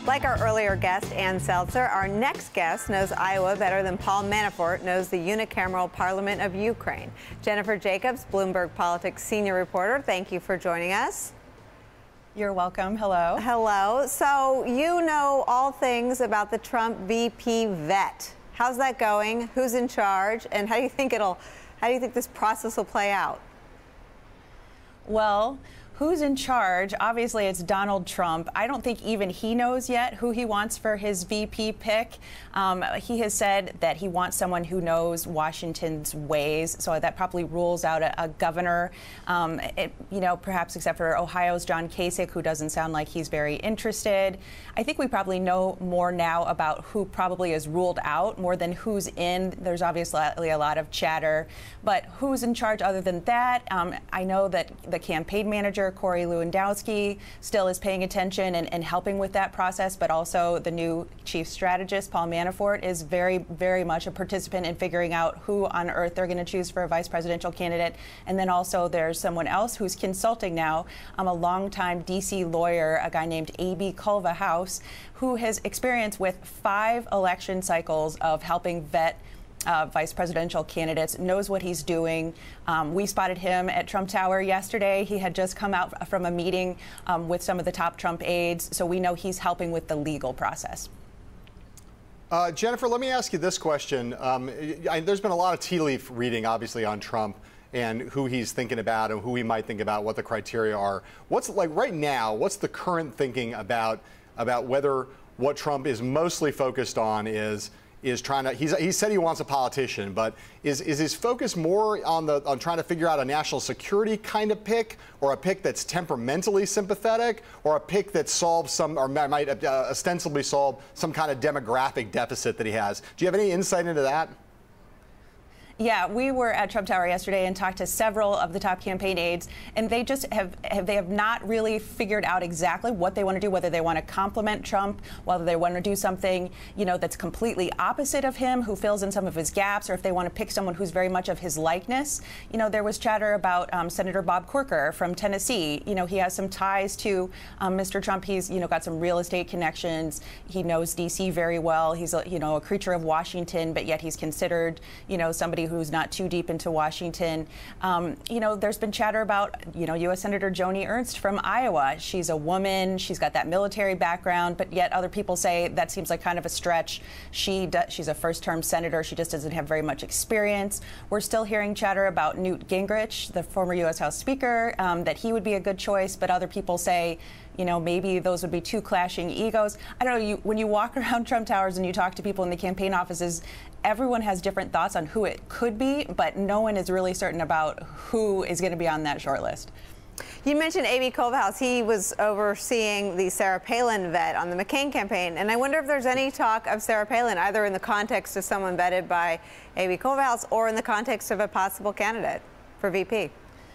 Like our earlier guest, Ann Selzer, our next guest knows Iowa better than Paul Manafort knows the unicameral parliament of Ukraine. Jennifer Jacobs, Bloomberg Politics senior reporter, thank you for joining us. You're welcome. Hello. Hello. So you know all things about the Trump VP vet. How's that going? Who's in charge? And how do you think this process will play out? Well, who's in charge? Obviously, it's Donald Trump. I don't think even he knows yet who he wants for his VP pick. He has said that he wants someone who knows Washington's ways, so that probably rules out a governor, perhaps except for Ohio's John Kasich, who doesn't sound like he's very interested. I think we probably know more now about who probably is ruled out more than who's in. There's obviously a lot of chatter, but who's in charge other than that? I know that the campaign manager, Corey Lewandowski, still is paying attention and helping with that process, but also the new chief strategist, Paul Manafort, is very, very much a participant in figuring out who on earth they're going to choose for a vice presidential candidate. And then also there's someone else who's consulting now, a longtime D.C. lawyer, a guy named A.B. Culvahouse, who has experience with 5 election cycles of helping vet vice presidential candidates, knows what he's doing. We spotted him at Trump Tower yesterday. He had just come out from a meeting with some of the top Trump aides, so we know he's helping with the legal process. Jennifer, let me ask you this question. There's been a lot of tea leaf reading, obviously, on Trump and who he's thinking about and who he might think about, what the criteria are. What's like right now, what's the current thinking about whether what Trump is mostly focused on is trying to, he said he wants a politician, but is his focus more on trying to figure out a national security kind of pick, or a pick that's temperamentally sympathetic, or a pick that solves some, or might ostensibly solve some kind of demographic deficit that he has? Do you have any insight into that? Yeah, we were at Trump Tower yesterday and talked to several of the top campaign aides, and they just have not really figured out exactly what they want to do, whether they want to compliment Trump, whether they want to do something, that's completely opposite of him, who fills in some of his gaps, or if they want to pick someone who's very much of his likeness. There was chatter about Senator Bob Corker from Tennessee. He has some ties to Mr. Trump. He's, got some real estate connections. He knows D.C. very well. He's a creature of Washington, but yet he's considered, somebody who's not too deep into Washington. There's been chatter about, U.S. Senator Joni Ernst from Iowa. She's a woman. She's got that military background, but yet other people say that seems like kind of a stretch. She's a first-term senator. She just doesn't have very much experience. We're still hearing chatter about Newt Gingrich, the former U.S. House Speaker, that he would be a good choice, but other people say, maybe those would be 2 clashing egos. I don't know, when you walk around Trump Towers and you talk to people in the campaign offices, everyone has different thoughts on who it could be, but no one is really certain about who is going to be on that short list. You mentioned A.B. Culvahouse. He was overseeing the Sarah Palin vet on the McCain campaign, and I wonder if there's any talk of Sarah Palin, either in the context of someone vetted by A.B. Culvahouse or in the context of a possible candidate for VP.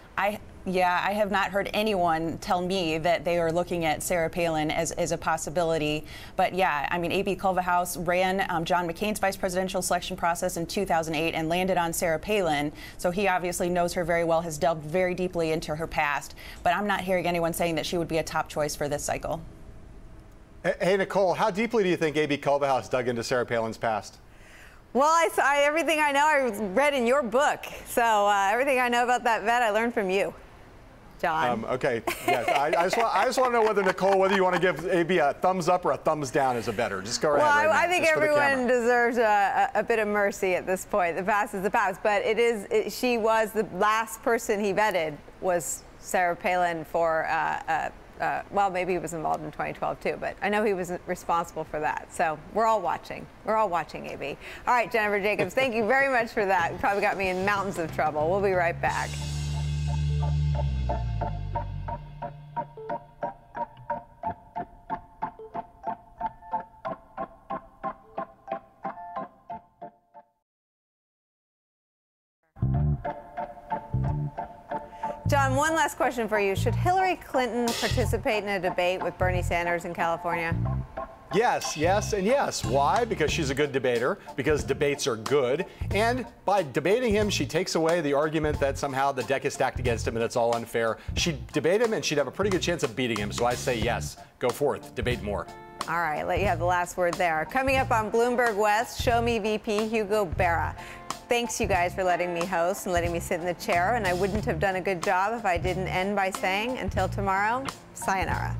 I have not heard anyone tell me that they are looking at Sarah Palin as a possibility. But yeah, I mean, A.B. Culvahouse ran John McCain's vice presidential selection process in 2008 and landed on Sarah Palin. So he obviously knows her very well, has delved very deeply into her past. But I'm not hearing anyone saying that she would be a top choice for this cycle. Hey, Nicolle, how deeply do you think A.B. Culvahouse dug into Sarah Palin's past? Well, everything I know I read in your book. So everything I know about that vet, I learned from you, John. Okay, yes. I just want to know whether you want to give AB a thumbs up or a thumbs down as a better. Just go ahead. Well, right I think everyone deserves a bit of mercy at this point. The past is the past, but she was the last person he vetted was Sarah Palin for. Well, maybe he was involved in 2012 too, but I know he was responsible for that. So we're all watching. We're all watching, AB. All right, Jennifer Jacobs, thank you very much for that. You probably got me in mountains of trouble. We'll be right back. John, one last question for you. Should Hillary Clinton participate in a debate with Bernie Sanders in California? Yes, yes, and yes. Why? Because she's a good debater, because debates are good, and by debating him, she takes away the argument that somehow the deck is stacked against him and it's all unfair. She'd debate him and she'd have a pretty good chance of beating him, so I say yes. Go forth, debate more. All right, let you have the last word there. Coming up on Bloomberg West, Show Me VP Hugo Berra. Thanks, you guys, for letting me host and letting me sit in the chair. And I wouldn't have done a good job if I didn't end by saying, until tomorrow, sayonara.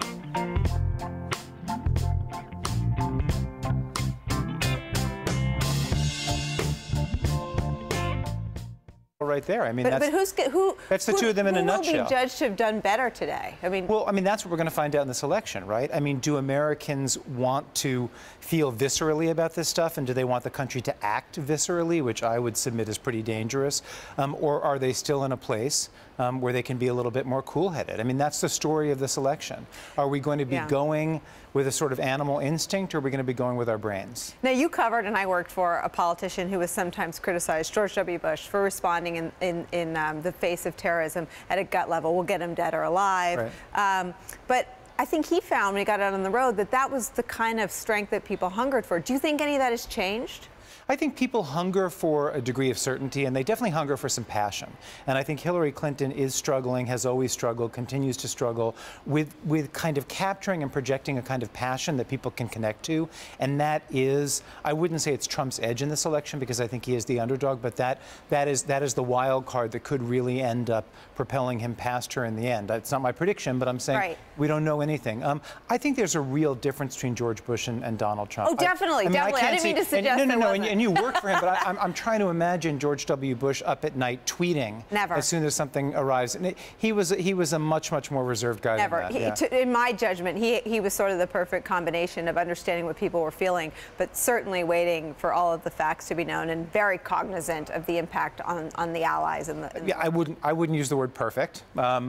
Right there. I mean, but that's the two of them in a nutshell. Who will be judged to have done better today? I mean, well, I mean, that's what we're going to find out in this election, right? I mean, do Americans want to feel viscerally about this stuff, and do they want the country to act viscerally, which I would submit is pretty dangerous, or are they still in a place where they can be a little bit more cool-headed? I mean, that's the story of this election. Are we going to be going with a sort of animal instinct, or are we going to be going with our brains? Now, you covered, and I worked for a politician who was sometimes criticized, George W. Bush, for responding in the face of terrorism at a gut level. We'll get him dead or alive. Right. But I think he found, when he got out on the road, that that was the kind of strength that people hungered for. Do you think any of that has changed? I think people hunger for a degree of certainty, and they definitely hunger for some passion. And I think Hillary Clinton is struggling, has always struggled, continues to struggle with kind of capturing and projecting a kind of passion that people can connect to. And that is, I wouldn't say it's Trump's edge in this election, because I think he is the underdog, but that is the wild card that could really end up propelling him past her in the end. That's not my prediction, but I'm saying we don't know anything. I think there's a real difference between George Bush and Donald Trump. Oh, definitely, definitely. I didn't mean to suggest there wasn't. And you work for him, but I'm trying to imagine George W. Bush up at night tweeting as soon as something arrives. And he was a much more reserved guy than that. In my judgment, he was sort of the perfect combination of understanding what people were feeling, but certainly waiting for all of the facts to be known and very cognizant of the impact on the allies. I wouldn't use the word perfect,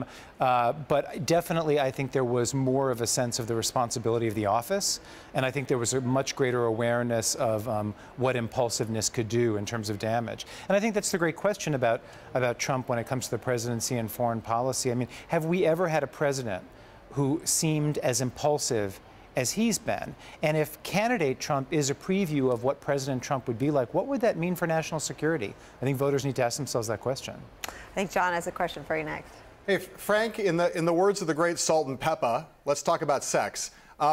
but definitely I think there was more of a sense of the responsibility of the office, and I think there was a much greater awareness of what impulsiveness could do in terms of damage. And I think that's the great question about Trump when it comes to the presidency and foreign policy. I mean, have we ever had a president who seemed as impulsive as he's been? And if candidate Trump is a preview of what President Trump would be like, what would that mean for national security? I think voters need to ask themselves that question. I think John has a question for you next. Hey, Frank, in the words of the great Salt and Pepper, let's talk about sex. I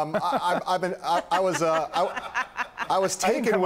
was taken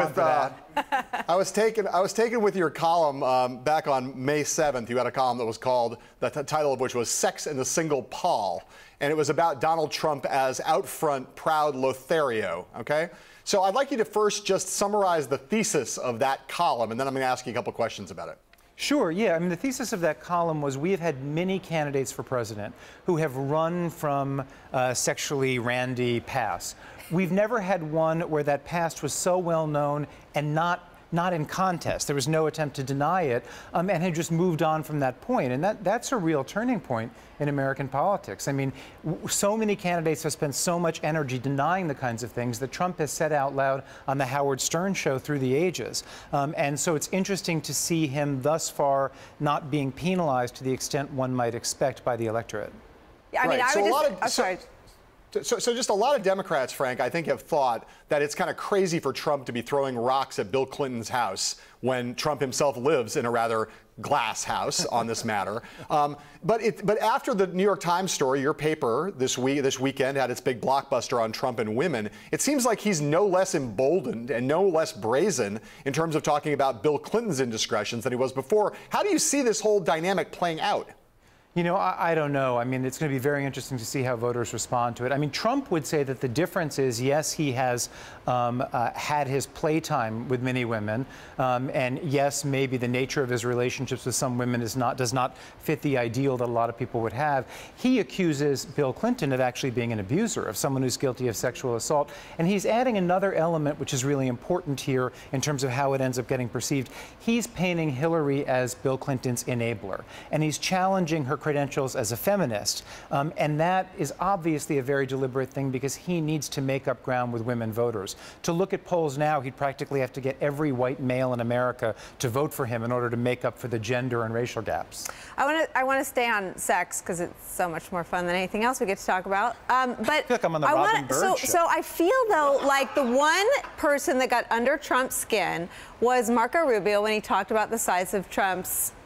with your column back on May 7th. You had a column that was called, the title of which was "Sex in the Single Paul," and it was about Donald Trump as out front, proud Lothario. Okay, so I'd like you to first just summarize the thesis of that column, and then I'm going to ask you a couple questions about it. Sure, yeah. I mean, the thesis of that column was we have had many candidates for president who have run from sexually randy past. We've never had one where that past was so well known and not in contest. There was no attempt to deny it, and had just moved on from that point. And that's a real turning point in American politics. I mean, so many candidates have spent so much energy denying the kinds of things that Trump has said out loud on the Howard Stern show through the ages. And so it's interesting to see him thus far not being penalized to the extent one might expect by the electorate. Yeah, I mean, I would just, sorry. So just a lot of Democrats, Frank, I think, have thought that it's kind of crazy for Trump to be throwing rocks at Bill Clinton's house when Trump himself lives in a rather glass house on this matter. But after the New York Times story, your paper this weekend had its big blockbuster on Trump and women, it seems like he's no less emboldened and no less brazen in terms of talking about Bill Clinton's indiscretions than he was before. How do you see this whole dynamic playing out? You know, I don't know. I mean, it's going to be very interesting to see how voters respond to it. I mean, Trump would say that the difference is, yes, he has had his playtime with many women, and yes, maybe the nature of his relationships with some women does not fit the ideal that a lot of people would have. He accuses Bill Clinton of actually being an abuser, of someone who's guilty of sexual assault, and he's adding another element which is really important here in terms of how it ends up getting perceived. He's painting Hillary as Bill Clinton's enabler, and he's challenging her credentials as a feminist, and that is obviously a very deliberate thing because he needs to make up ground with women voters. To look at polls now, he'd practically have to get every white male in America to vote for him in order to make up for the gender and racial gaps. I want to stay on sex because it's so much more fun than anything else we get to talk about. But I feel like I'm on the Robin Bird show. So I feel though like the one person that got under Trump's skin was Marco Rubio when he talked about the size of Trump's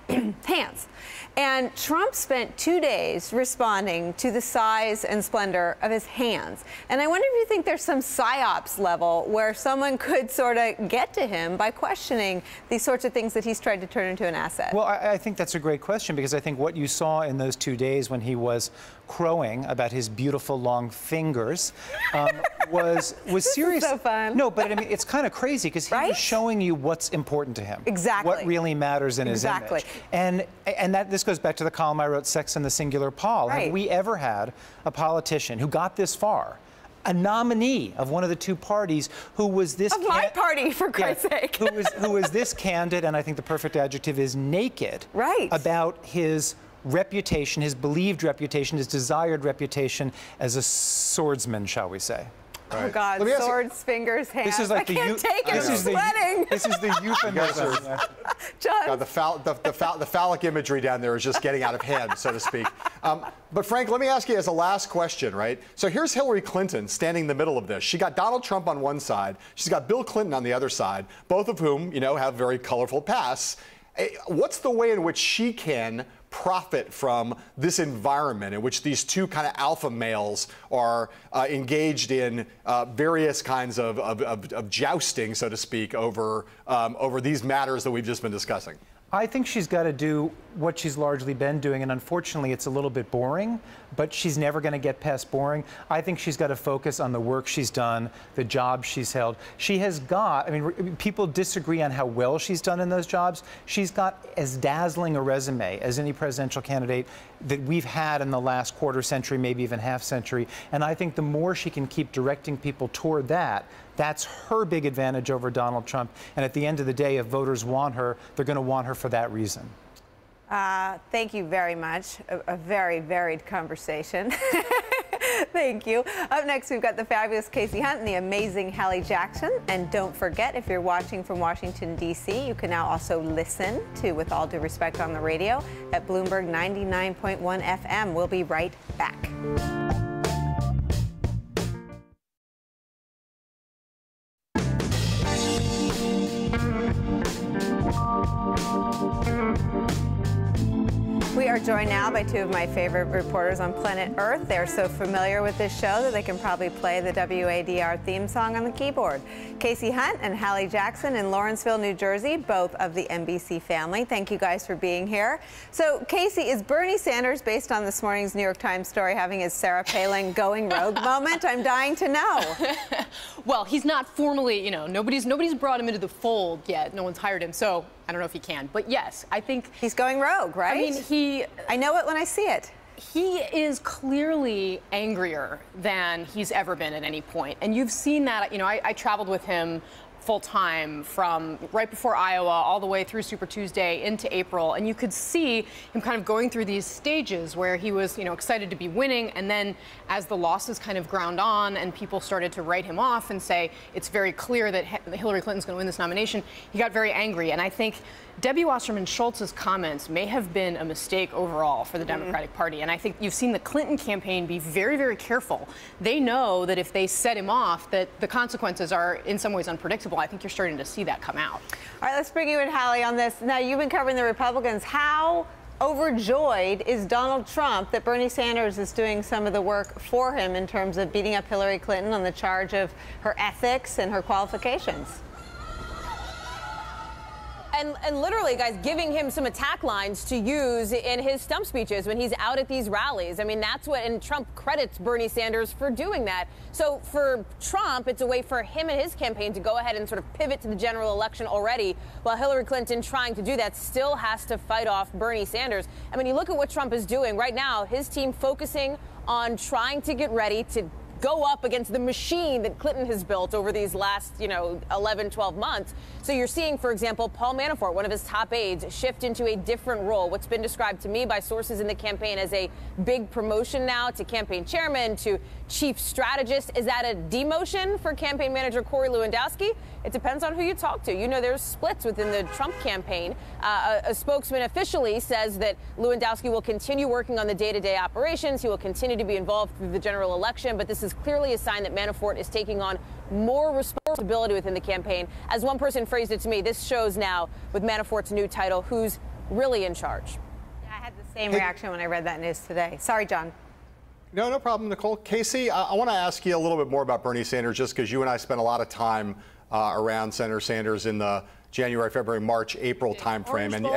hands. And Trump spent 2 days responding to the size and splendor of his hands. And I wonder if you think there's some psyops level where someone could sort of get to him by questioning these sorts of things that he's tried to turn into an asset. Well, I think that's a great question, because I think what you saw in those 2 days when he was crowing about his beautiful long fingers was serious. This is so fun. No, but I mean, it's kind of crazy, because he was showing you what's important to him. Exactly. What really matters in his image. And this goes back to the column I wrote, Sex and the Singular Paul. Right. Have we ever had a politician who got this far, a nominee of one of the two parties, who was this... Of my party, for Christ's sake. who was this candid, and I think the perfect adjective is naked, about his reputation, his believed reputation, his desired reputation as a swordsman, shall we say. Oh God! Swords, fingers, hands. This is like I can't take it. I'm sweating. This is the euphemism. God, the phallic imagery down there is just getting out of hand, so to speak. But Frank, let me ask you as a last question, right? So here's Hillary Clinton standing in the middle of this. She got Donald Trump on one side. She's got Bill Clinton on the other side, both of whom, you know, have very colorful pasts. What's the way in which she can profit from this environment in which these two kind of alpha males are engaged in various kinds of jousting, so to speak, over these matters that we've just been discussing? I think she's got to do what she's largely been doing, and unfortunately it's a little bit boring, but she's never going to get past boring. I think she's got to focus on the work she's done, the jobs she's held. She has got, I mean, people disagree on how well she's done in those jobs. She's got as dazzling a resume as any presidential candidate that we've had in the last quarter century, maybe even half century. And I think the more she can keep directing people toward that, that's her big advantage over Donald Trump. And at the end of the day, if voters want her, they're going to want her for that reason. Thank you very much. A very varied conversation. Thank you. Up next, we've got the fabulous Kasie Hunt and the amazing Hallie Jackson. And don't forget, if you're watching from Washington, D.C., you can now also listen to With All Due Respect on the radio at Bloomberg 99.1 FM. We'll be right back. We are joined now by two of my favorite reporters on planet Earth. They're so familiar with this show that they can probably play the WADR theme song on the keyboard. Kasie Hunt and Hallie Jackson in Lawrenceville, New Jersey, both of the NBC family. Thank you guys for being here. So, Kasie, is Bernie Sanders, based on this morning's New York Times story, having his Sarah Palin going rogue moment? I'm dying to know. Well, he's not formally, you know, nobody's brought him into the fold yet. No one's hired him, so I don't know if he can. But yes, I think he's going rogue, right? I mean, I know it when I see it. He is clearly angrier than he's ever been at any point. And you've seen that, you know, I traveled with him full time from right before Iowa all the way through Super Tuesday into April, and you could see him kind of going through these stages where he was, you know, excited to be winning, and then as the losses kind of ground on and people started to write him off and say it's very clear that Hillary Clinton's going to win this nomination, he got very angry. And I think Debbie Wasserman Schultz's comments may have been a mistake overall for the Democratic Party. And I think you've seen the Clinton campaign be very, very careful. They know that if they set him off, that the consequences are in some ways unpredictable. I think you're starting to see that come out. All right, let's bring you in, Hallie, on this. Now, you've been covering the Republicans. How overjoyed is Donald Trump that Bernie Sanders is doing some of the work for him in terms of beating up Hillary Clinton on the charge of her ethics and her qualifications? And literally, guys, giving him some attack lines to use in his stump speeches when he's out at these rallies. I mean, that's what, and Trump credits Bernie Sanders for doing that. So for Trump, it's a way for him and his campaign to go ahead and sort of pivot to the general election already, while Hillary Clinton, trying to do that, still has to fight off Bernie Sanders. I mean, you look at what Trump is doing right now, his team focusing on trying to get ready to go up against the machine that Clinton has built over these last, 11, 12 months. So you're seeing, for example, Paul Manafort, one of his top aides, shift into a different role. What's been described to me by sources in the campaign as a big promotion now to campaign chairman, to chief strategist. Is that a demotion for campaign manager Corey Lewandowski? It depends on who you talk to. You know, there's splits within the Trump campaign. A spokesman officially says that Lewandowski will continue working on the day-to-day operations. He will continue to be involved through the general election. But this is clearly a sign that Manafort is taking on more responsibility within the campaign. As one person phrased it to me, this shows now, with Manafort's new title, who's really in charge. Yeah, I had the same reaction when I read that news today. Sorry, John. No problem, Nicolle. Kasie, I want to ask you a little bit more about Bernie Sanders, just because you and I spent a lot of time around Senator Sanders in the January, February, March, April timeframe. And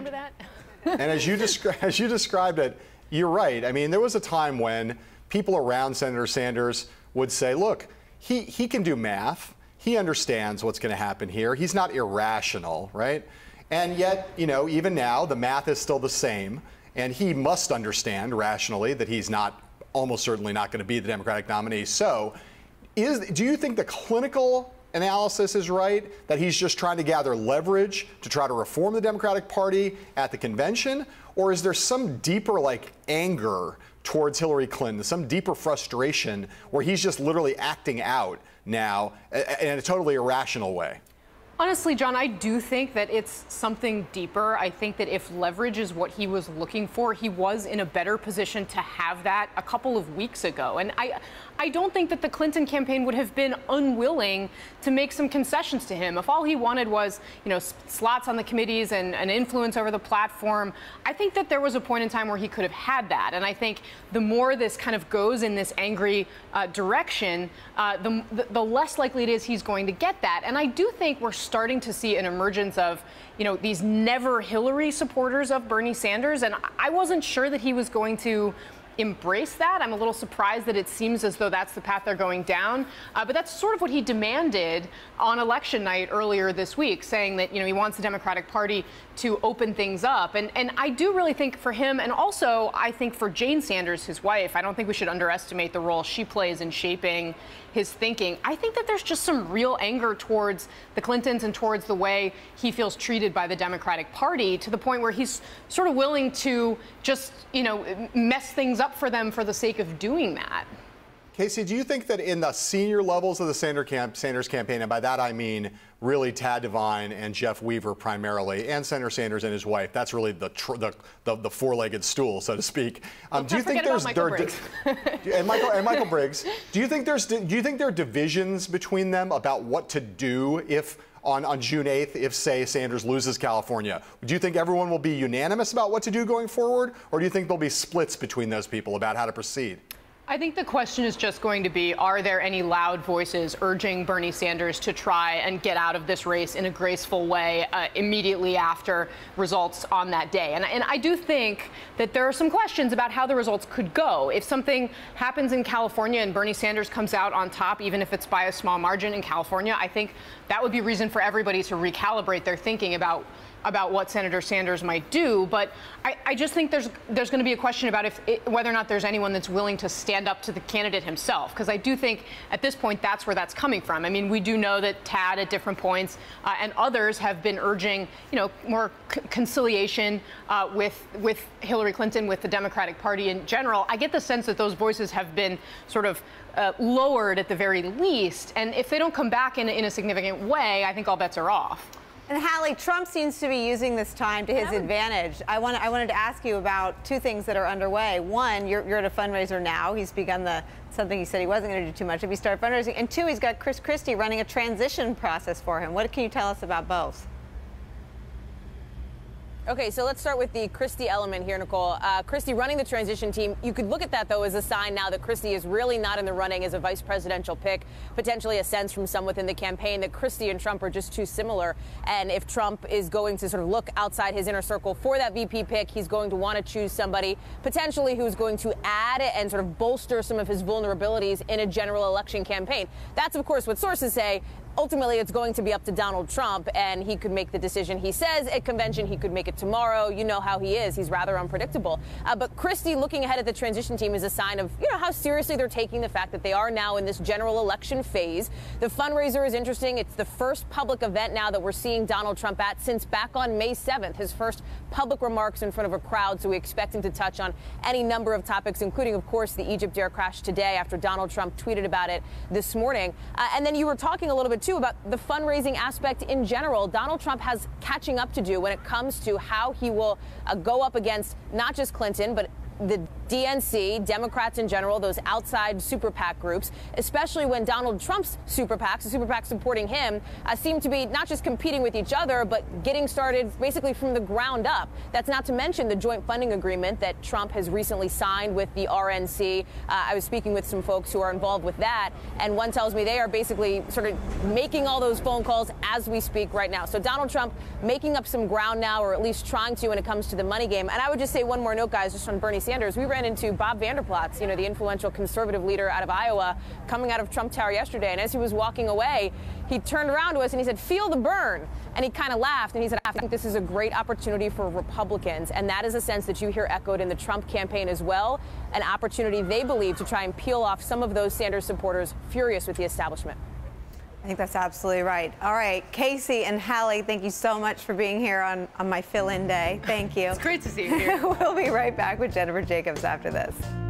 as you described it, you're right. I mean, there was a time when people around Senator Sanders would say, look, he can do math. He understands what's going to happen here. He's not irrational, right? And yet, you know, even now, the math is still the same. And he must understand rationally that he's not, almost certainly not going to be the Democratic nominee. So do you think the clinical analysis is right, that he's just trying to gather leverage to try to reform the Democratic Party at the convention? Or is there some deeper, like, anger towards Hillary Clinton, some deeper frustration where he's just literally acting out now in a totally irrational way? Honestly, John, I do think that it's something deeper. I think that if leverage is what he was looking for, he was in a better position to have that a couple of weeks ago. And I don't think that the Clinton campaign would have been unwilling to make some concessions to him. If all he wanted was, you know, slots on the committees and an influence over the platform, I think that there was a point in time where he could have had that. And I think the more this kind of goes in this angry direction, the less likely it is he's going to get that. And I do think we're starting to see an emergence of, you know, these never Hillary supporters of Bernie Sanders. And I wasn't sure that he was going to embrace that. I'm a little surprised that it seems as though that's the path they're going down. But that's sort of what he demanded on election night earlier this week, saying that, you know, he wants the Democratic Party to open things up. And I do really think for him, and also I think for Jane Sanders, his wife, I don't think we should underestimate the role she plays in shaping his thinking. I think that there's just some real anger towards the Clintons and towards the way he feels treated by the Democratic Party, to the point where he's sort of willing to just, you know, mess things up for them for the sake of doing that. Kasie, do you think that in the senior levels of the Sanders campaign, and by that I mean really Tad Devine and Jeff Weaver primarily, and Senator Sanders and his wife, that's really the four-legged stool, so to speak. Do you think there's and Michael Briggs? Do you think there are divisions between them about what to do if on June 8th, if, say, Sanders loses California? Do you think everyone will be unanimous about what to do going forward, or do you think there'll be splits between those people about how to proceed? I think the question is just going to be, are there any loud voices urging Bernie Sanders to try and get out of this race in a graceful way immediately after results on that day? And I do think that there are some questions about how the results could go. If something happens in California and Bernie Sanders comes out on top, even if it's by a small margin in California, I think that would be reason for everybody to recalibrate their thinking about what Senator Sanders might do. But I just think there's going to be a question about whether or not there's anyone that's willing to stand up to the candidate himself, because I do think at this point that's where that's coming from. I mean, we do know that Tad at different points and others have been urging, you know, more conciliation with Hillary Clinton, with the Democratic Party in general. I get the sense that those voices have been sort of lowered at the very least, and if they don't come back in a significant way, I think all bets are off. And Hallie, Trump seems to be using this time to his advantage. I wanted to ask you about two things that are underway. One, you're at a fundraiser now. He's begun something he said he wasn't going to do too much if he started fundraising. And two, he's got Chris Christie running a transition process for him. What can you tell us about both? Okay, so let's start with the Christie element here, Nicolle. Christie running the transition team. You could look at that, though, as a sign now that Christie is really not in the running as a vice presidential pick, potentially a sense from some within the campaign that Christie and Trump are just too similar. And if Trump is going to sort of look outside his inner circle for that VP pick, he's going to want to choose somebody potentially who's going to add and sort of bolster some of his vulnerabilities in a general election campaign. That's, of course, what sources say. Ultimately, it's going to be up to Donald Trump, and he could make the decision he says at convention. He could make it tomorrow. You know how he is. He's rather unpredictable. But Christie looking ahead at the transition team is a sign of, you know, how seriously they're taking the fact that they are now in this general election phase. The fundraiser is interesting. It's the first public event now that we're seeing Donald Trump at since back on May 7th, his first public remarks in front of a crowd. So we expect him to touch on any number of topics, including, of course, the Egypt air crash today after Donald Trump tweeted about it this morning. And then you were talking a little bit too about the fundraising aspect in general. Donald Trump has catching up to do when it comes to how he will go up against not just Clinton, but the DNC, Democrats in general, those outside super PAC groups, especially when Donald Trump's super PACs, the super PACs supporting him, seem to be not just competing with each other, but getting started basically from the ground up. That's not to mention the joint funding agreement that Trump has recently signed with the RNC. I was speaking with some folks who are involved with that, and one tells me they are basically sort of making all those phone calls as we speak right now. So Donald Trump making up some ground now, or at least trying to when it comes to the money game. And I would just say one more note, guys, just on Bernie Sanders. We ran into Bob Vanderplaats, you know, the influential conservative leader out of Iowa, coming out of Trump Tower yesterday. And as he was walking away, he turned around to us and he said, "Feel the burn." And he kind of laughed and he said, "I think this is a great opportunity for Republicans." And that is a sense that you hear echoed in the Trump campaign as well, an opportunity they believe to try and peel off some of those Sanders supporters furious with the establishment. I think that's absolutely right. All right, Kasie and Hallie, thank you so much for being here on my fill-in day. Thank you. It's great to see you here. We'll be right back with Jennifer Jacobs after this.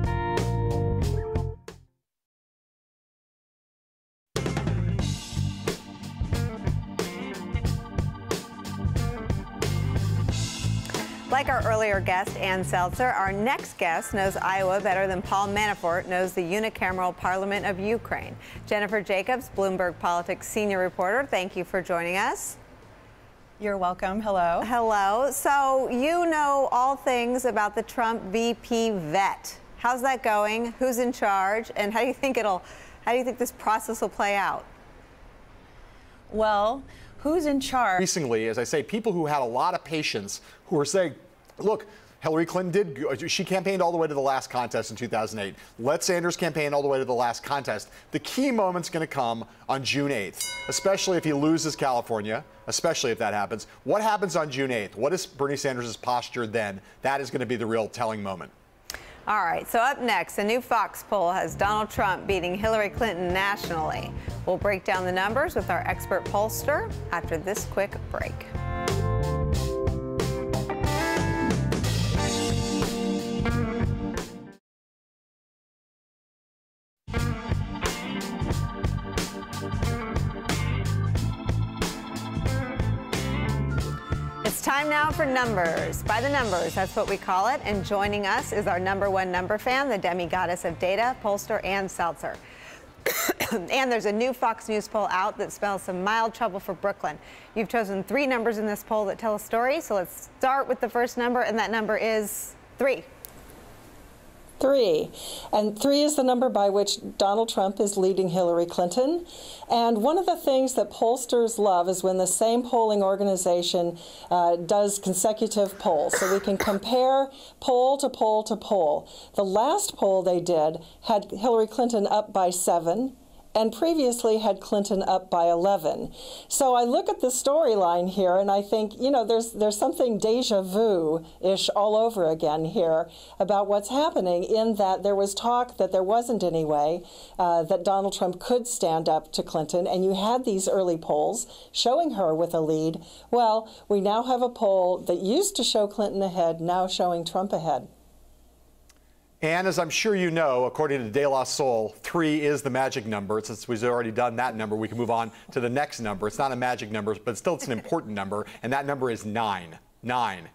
Like our earlier guest, Ann Selzer, our next guest knows Iowa better than Paul Manafort knows the unicameral parliament of Ukraine. Jennifer Jacobs, Bloomberg Politics senior reporter, thank you for joining us. You're welcome. Hello. Hello. So you know all things about the Trump VP vet. How's that going? Who's in charge? And how do you think this process will play out? Well, who's in charge? Increasingly, as I say, people who had a lot of patience who are saying, look, Hillary Clinton she campaigned all the way to the last contest in 2008. Let Sanders campaign all the way to the last contest. The key moment's going to come on June 8th, especially if he loses California, especially if that happens. What happens on June 8th? What is Bernie Sanders' posture then? That is going to be the real telling moment. All right, so up next, a new Fox poll has Donald Trump beating Hillary Clinton nationally. We'll break down the numbers with our expert pollster after this quick break. Time now for numbers. By the numbers, that's what we call it. And joining us is our #1 number fan, the demi-goddess of data, pollster Ann Selzer. And there's a new Fox News poll out that spells some mild trouble for Brooklyn. You've chosen 3 numbers in this poll that tell a story. So let's start with the first number, and that number is 3. 3. And 3 is the number by which Donald Trump is leading Hillary Clinton. And one of the things that pollsters love is when the same polling organization does consecutive polls. So we can compare poll to poll to poll. The last poll they did had Hillary Clinton up by 7. And previously had Clinton up by 11. So I look at the storyline here and I think, you know, there's something deja vu-ish all over again here about what's happening, in that there was talk that there wasn't any way that Donald Trump could stand up to Clinton, and you had these early polls showing her with a lead. Well, we now have a poll that used to show Clinton ahead, now showing Trump ahead. And as I'm sure you know, according to De La Soul, 3 is the magic number. Since we've already done that number, we can move on to the next number. It's not a magic number, but still it's an important number, and that number is 9. 9.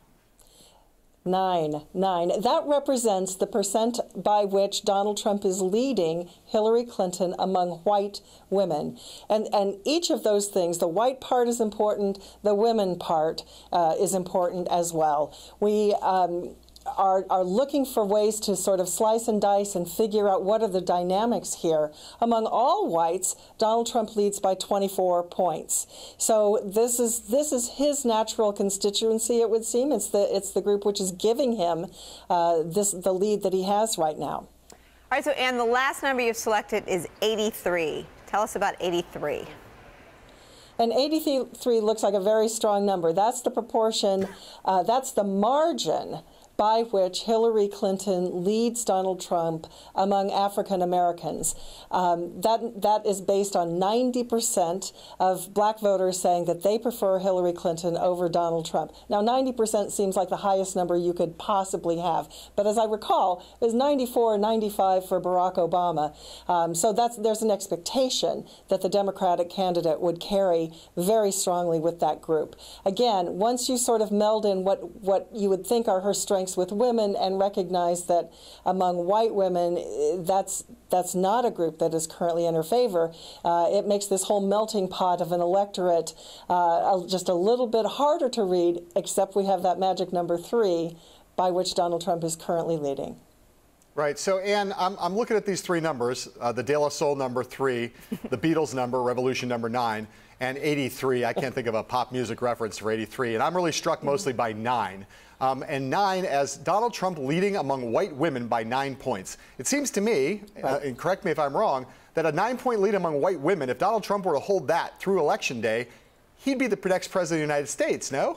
9. That represents the percent by which Donald Trump is leading Hillary Clinton among white women. And each of those things, the white part is important, the women part is important as well. We are looking for ways to sort of slice and dice and figure out what are the dynamics here. Among all whites, Donald Trump leads by 24 points. So this is his natural constituency, it would seem. It's the group which is giving him the lead that he has right now. All right, so Ann, the last number you've selected is 83. Tell us about 83. And 83 looks like a very strong number. That's the proportion, that's the margin by which Hillary Clinton leads Donald Trump among African Americans. That is based on 90% of black voters saying that they prefer Hillary Clinton over Donald Trump. Now, 90% seems like the highest number you could possibly have. But as I recall, it was 94 and 95 for Barack Obama. So there's an expectation that the Democratic candidate would carry very strongly with that group. Again, once you sort of meld in what you would think are her strengths dynamics with women and recognize that among white women, that's not a group that is currently in her favor. It makes this whole melting pot of an electorate just a little bit harder to read, except we have that magic number 3 by which Donald Trump is currently leading. Right. So, Ann, I'm looking at these 3 numbers, the De La Soul number 3, the Beatles number, Revolution number 9, and 83. I can't think of a pop music reference for 83. And I'm really struck mostly by 9. And 9 as Donald Trump leading among white women by 9 points. It seems to me, and correct me if I'm wrong, that a 9-point lead among white women, if Donald Trump were to hold that through Election Day, he'd be the next president of the United States, no?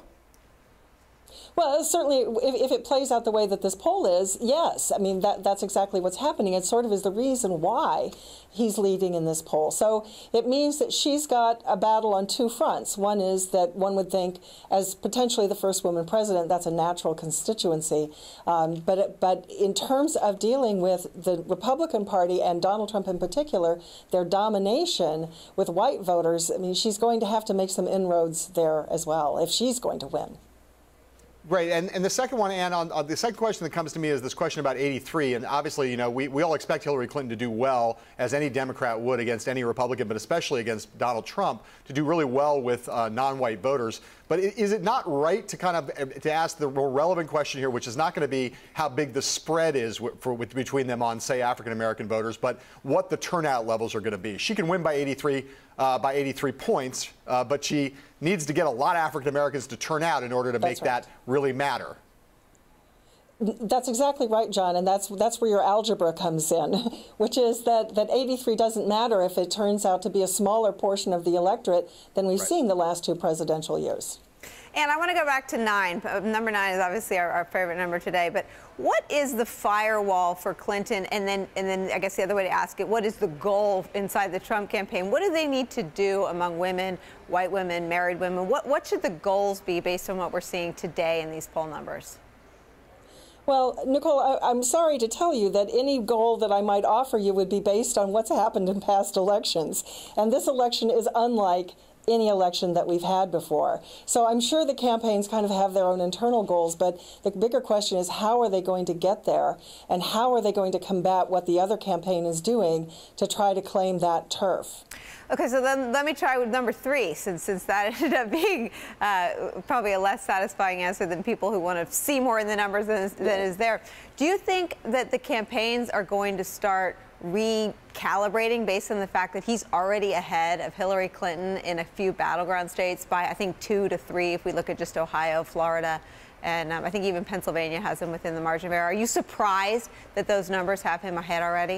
Well, certainly, if it plays out the way that this poll is, yes. I mean, that's exactly what's happening. It sort of is the reason why he's leading in this poll. So it means that she's got a battle on 2 fronts. One is that one would think, as potentially the first woman president, that's a natural constituency. But in terms of dealing with the Republican Party and Donald Trump in particular, their domination with white voters, I mean, she's going to have to make some inroads there as well if she's going to win. Right, and the second one, Ann, on the second question that comes to me is this question about 83, and obviously, you know, we all expect Hillary Clinton to do well, as any Democrat would against any Republican, but especially against Donald Trump, to do really well with non-white voters. But is it not right to kind of to ask the more relevant question here, which is not going to be how big the spread is between them on, say, African-American voters, but what the turnout levels are going to be? She can win by 83 points, but she needs to get a lot of African-Americans to turn out in order to make that really matter. That's exactly right, John, and that's where your algebra comes in, which is that 83 doesn't matter if it turns out to be a smaller portion of the electorate than we've seen the last 2 presidential years. And I want to go back to 9. Number 9 is obviously our favorite number today. But what is the firewall for Clinton? And then I guess the other way to ask it, what is the goal inside the Trump campaign? What do they need to do among women, white women, married women? What should the goals be based on what we're seeing today in these poll numbers? Well, Nicolle, I'm sorry to tell you that any goal that I might offer you would be based on what's happened in past elections. And this election is unlike any election that we've had before. So I'm sure the campaigns kind of have their own internal goals, but the bigger question is how are they going to get there, and how are they going to combat what the other campaign is doing to try to claim that turf? Okay, so then let me try with number 3, since that ended up being probably a less satisfying answer than people who want to see more in the numbers than is there. Do you think that the campaigns are going to start recalibrating based on the fact that he's already ahead of Hillary Clinton in a few battleground states by, I think, 2 to 3 if we look at just Ohio, Florida, and I think even Pennsylvania has him within the margin of error. Are you surprised that those numbers have him ahead already?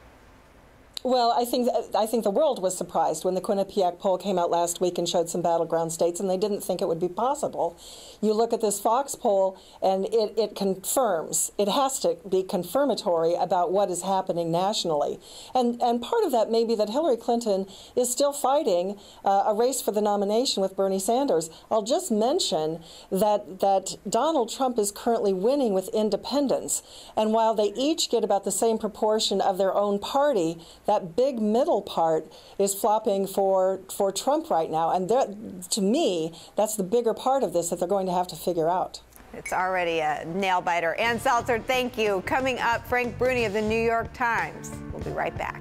Well, I think the world was surprised when the Quinnipiac poll came out last week and showed some battleground states, and they didn't think it would be possible. You look at this Fox poll, and it confirms. It has to be confirmatory about what is happening nationally. And part of that may be that Hillary Clinton is still fighting a race for the nomination with Bernie Sanders. I'll just mention that Donald Trump is currently winning with independents. And while they each get about the same proportion of their own party, that big middle part is flopping for Trump right now. And to me, that's the bigger part of this that they're going to have to figure out. It's already a nail-biter. Ann Selzer, thank you. Coming up, Frank Bruni of the New York Times. We'll be right back.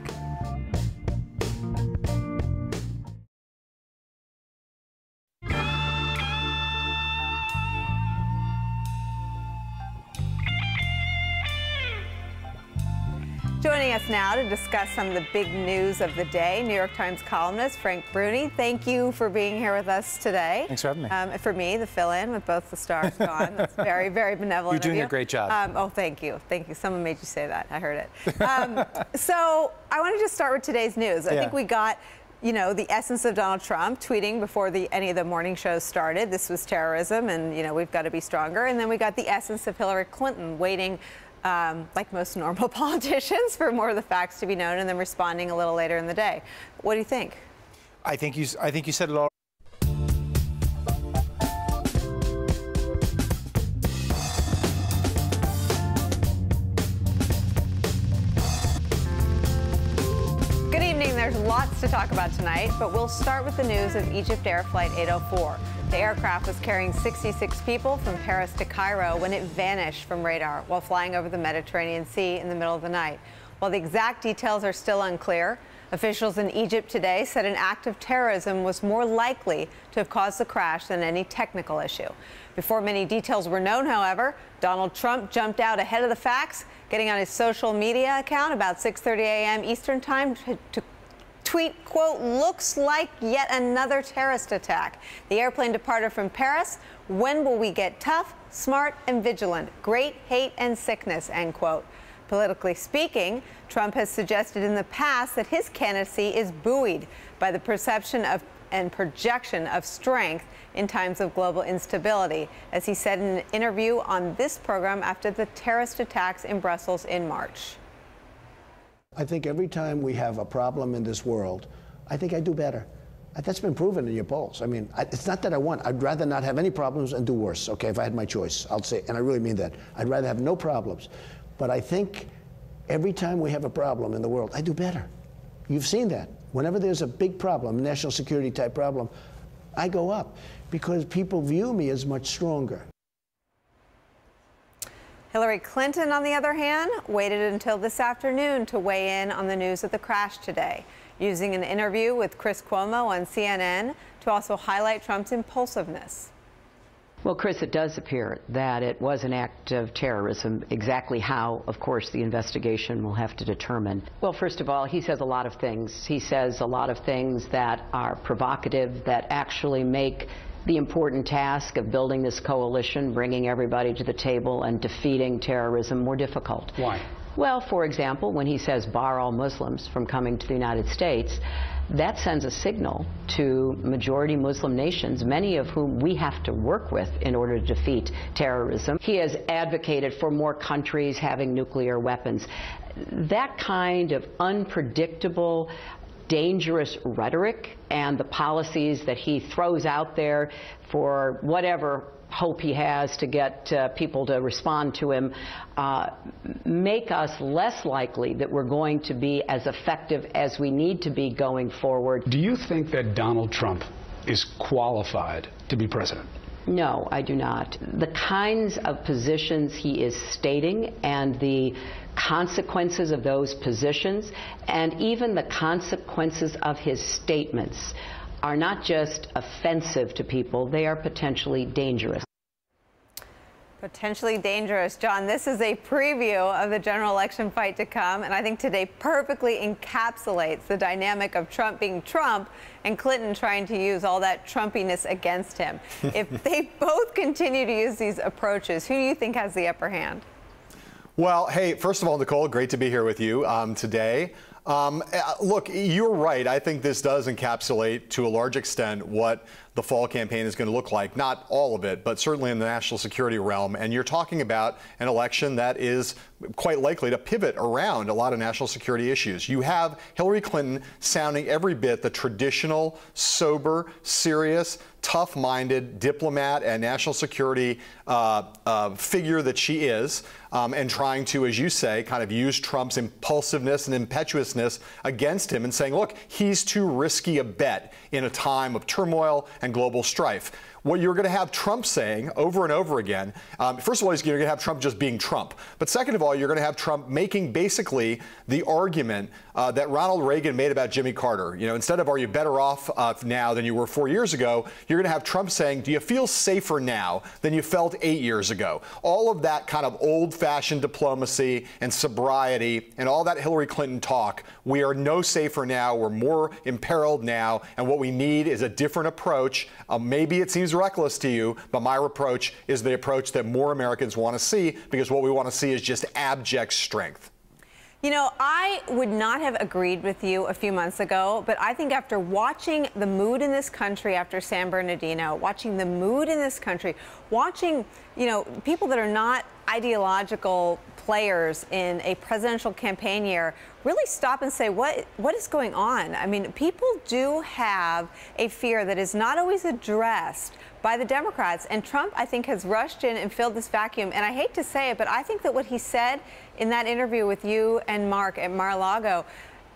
Joining us now to discuss some of the big news of the day, New York Times columnist Frank Bruni. Thank you for being here with us today. Thanks for having me. For me, the fill-in with both the stars gone. That's very, very benevolent of you. You're doing a great job. Oh, thank you. Thank you. Someone made you say that. I heard it. So I wanted to start with today's news. I think we got, you know, the essence of Donald Trump tweeting before any of the morning shows started. This was terrorism, and, you know, we've got to be stronger. And then we got the essence of Hillary Clinton waiting, like most normal politicians, for more of the facts to be known, and then responding a little later in the day. What do you think? I think you said it all. Good evening. There's lots to talk about tonight, but we'll start with the news of Egypt Air Flight 804. The aircraft was carrying 66 people from Paris to Cairo when it vanished from radar while flying over the Mediterranean Sea in the middle of the night. While the exact details are still unclear, officials in Egypt today said an act of terrorism was more likely to have caused the crash than any technical issue. Before many details were known, however, Donald Trump jumped out ahead of the facts, getting on his social media account about 6:30 a.m. Eastern Time to tweet, quote, "Looks like yet another terrorist attack. The airplane departed from Paris. When will we get tough, smart, and vigilant? Great hate and sickness," end quote. Politically speaking, Trump has suggested in the past that his candidacy is buoyed by the perception of and projection of strength in times of global instability, as he said in an interview on this program after the terrorist attacks in Brussels in March. I think every time we have a problem in this world, I think I do better. That's been proven in your polls. I mean, it's not that I want. I'd rather not have any problems and do worse, okay, if I had my choice. I'll say, and I really mean that. I'd rather have no problems. But I think every time we have a problem in the world, I do better. You've seen that. Whenever there's a big problem, a national security type problem, I go up because people view me as much stronger. Hillary Clinton, on the other hand, waited until this afternoon to weigh in on the news of the crash today, using an interview with Chris Cuomo on CNN to also highlight Trump's impulsiveness. Well, Chris, it does appear that it was an act of terrorism. Exactly how, of course, the investigation will have to determine. Well, first of all, he says a lot of things. He says a lot of things that are provocative, that actually make the important task of building this coalition, bringing everybody to the table and defeating terrorism more difficult. Why? Well, for example, when he says bar all Muslims from coming to the United States, that sends a signal to majority Muslim nations, many of whom we have to work with in order to defeat terrorism. He has advocated for more countries having nuclear weapons. That kind of unpredictable, dangerous rhetoric and the policies that he throws out there for whatever hope he has to get people to respond to him make us less likely that we're going to be as effective as we need to be going forward. Do you think that Donald Trump is qualified to be president? No, I do not. The kinds of positions he is stating and the consequences of those positions and even the consequences of his statements are not just offensive to people, they are potentially dangerous. Potentially dangerous. John, this is a preview of the general election fight to come, and I think today perfectly encapsulates the dynamic of Trump being Trump and Clinton trying to use all that Trumpiness against him. If they both continue to use these approaches, who do you think has the upper hand? Well, hey, first of all, Nicolle, great to be here with you today. Look, you're right. I think this does encapsulate to a large extent what the fall campaign is going to look like. Not all of it, but certainly in the national security realm. And you're talking about an election that is quite likely to pivot around a lot of national security issues. You have Hillary Clinton sounding every bit the traditional, sober, serious, tough-minded diplomat and national security figure that she is, and trying to, as you say, kind of use Trump's impulsiveness and impetuousness against him and saying, look, he's too risky a bet in a time of turmoil and global strife. What you're going to have Trump saying over and over again, first of all, you're going to have Trump just being Trump. But second of all, you're going to have Trump making basically the argument that Ronald Reagan made about Jimmy Carter. You know, instead of are you better off now than you were 4 years ago, you're going to have Trump saying, do you feel safer now than you felt 8 years ago? All of that kind of old-fashioned diplomacy and sobriety and all that Hillary Clinton talk, we are no safer now, we're more imperiled now, and what we need is a different approach. Maybe it seems reckless to you, but my approach is the approach that more Americans want to see, because what we want to see is just abject strength. You know, I would not have agreed with you a few months ago, but I think after watching the mood in this country after San Bernardino, watching the mood in this country, watching, you know, people that are not ideological players in a presidential campaign year really stop and say, what is going on? I mean, people do have a fear that is not always addressed by the Democrats. And Trump, I think, has rushed in and filled this vacuum. And I hate to say it, but I think that what he said in that interview with you and Mark at Mar-a-Lago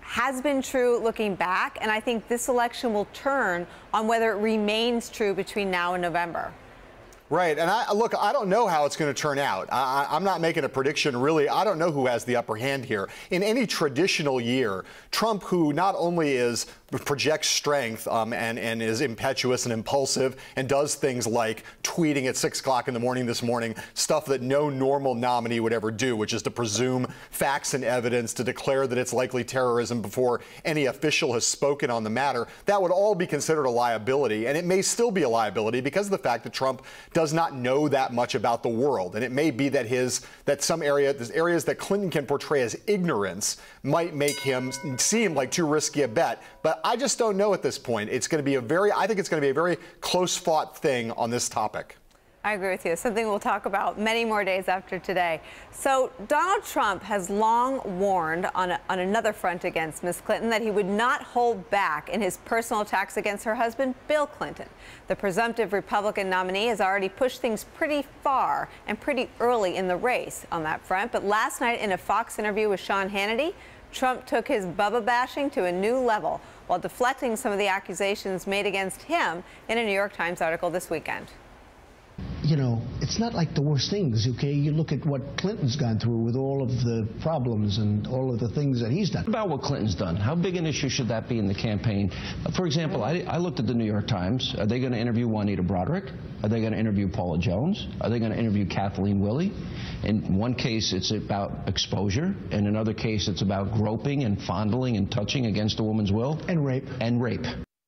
has been true looking back, and I think this election will turn on whether it remains true between now and November. Right. And look, I don't know how it's going to turn out. I'm not making a prediction, really. I don't know who has the upper hand here. In any traditional year, Trump, who not only projects strength and is impetuous and impulsive and does things like tweeting at 6 o'clock in the morning this morning, stuff that no normal nominee would ever do, which is to presume facts and evidence, to declare that it's likely terrorism before any official has spoken on the matter. That would all be considered a liability, and it may still be a liability because of the fact that Trump does not know that much about the world. And it may be that some areas that Clinton can portray as ignorance might make him seem like too risky a bet. But I just don't know at this point. It's going to be I think it's going to be a very close fought thing on this topic. I agree with you. Something we'll talk about many more days after today. So Donald Trump has long warned on another front against Ms. Clinton that he would not hold back in his personal attacks against her husband, Bill Clinton. The presumptive Republican nominee has already pushed things pretty far and pretty early in the race on that front. But last night in a Fox interview with Sean Hannity, Trump took his Bubba bashing to a new level while deflecting some of the accusations made against him in a New York Times article this weekend. You know, it's not like the worst things, okay? You look at what Clinton's gone through with all of the problems and all of the things that he's done. About what Clinton's done. How big an issue should that be in the campaign? For example, I looked at the New York Times. Are they going to interview Juanita Broderick? Are they going to interview Paula Jones? Are they going to interview Kathleen Willey? In one case, it's about exposure. In another case, it's about groping and fondling and touching against a woman's will. And rape. And rape.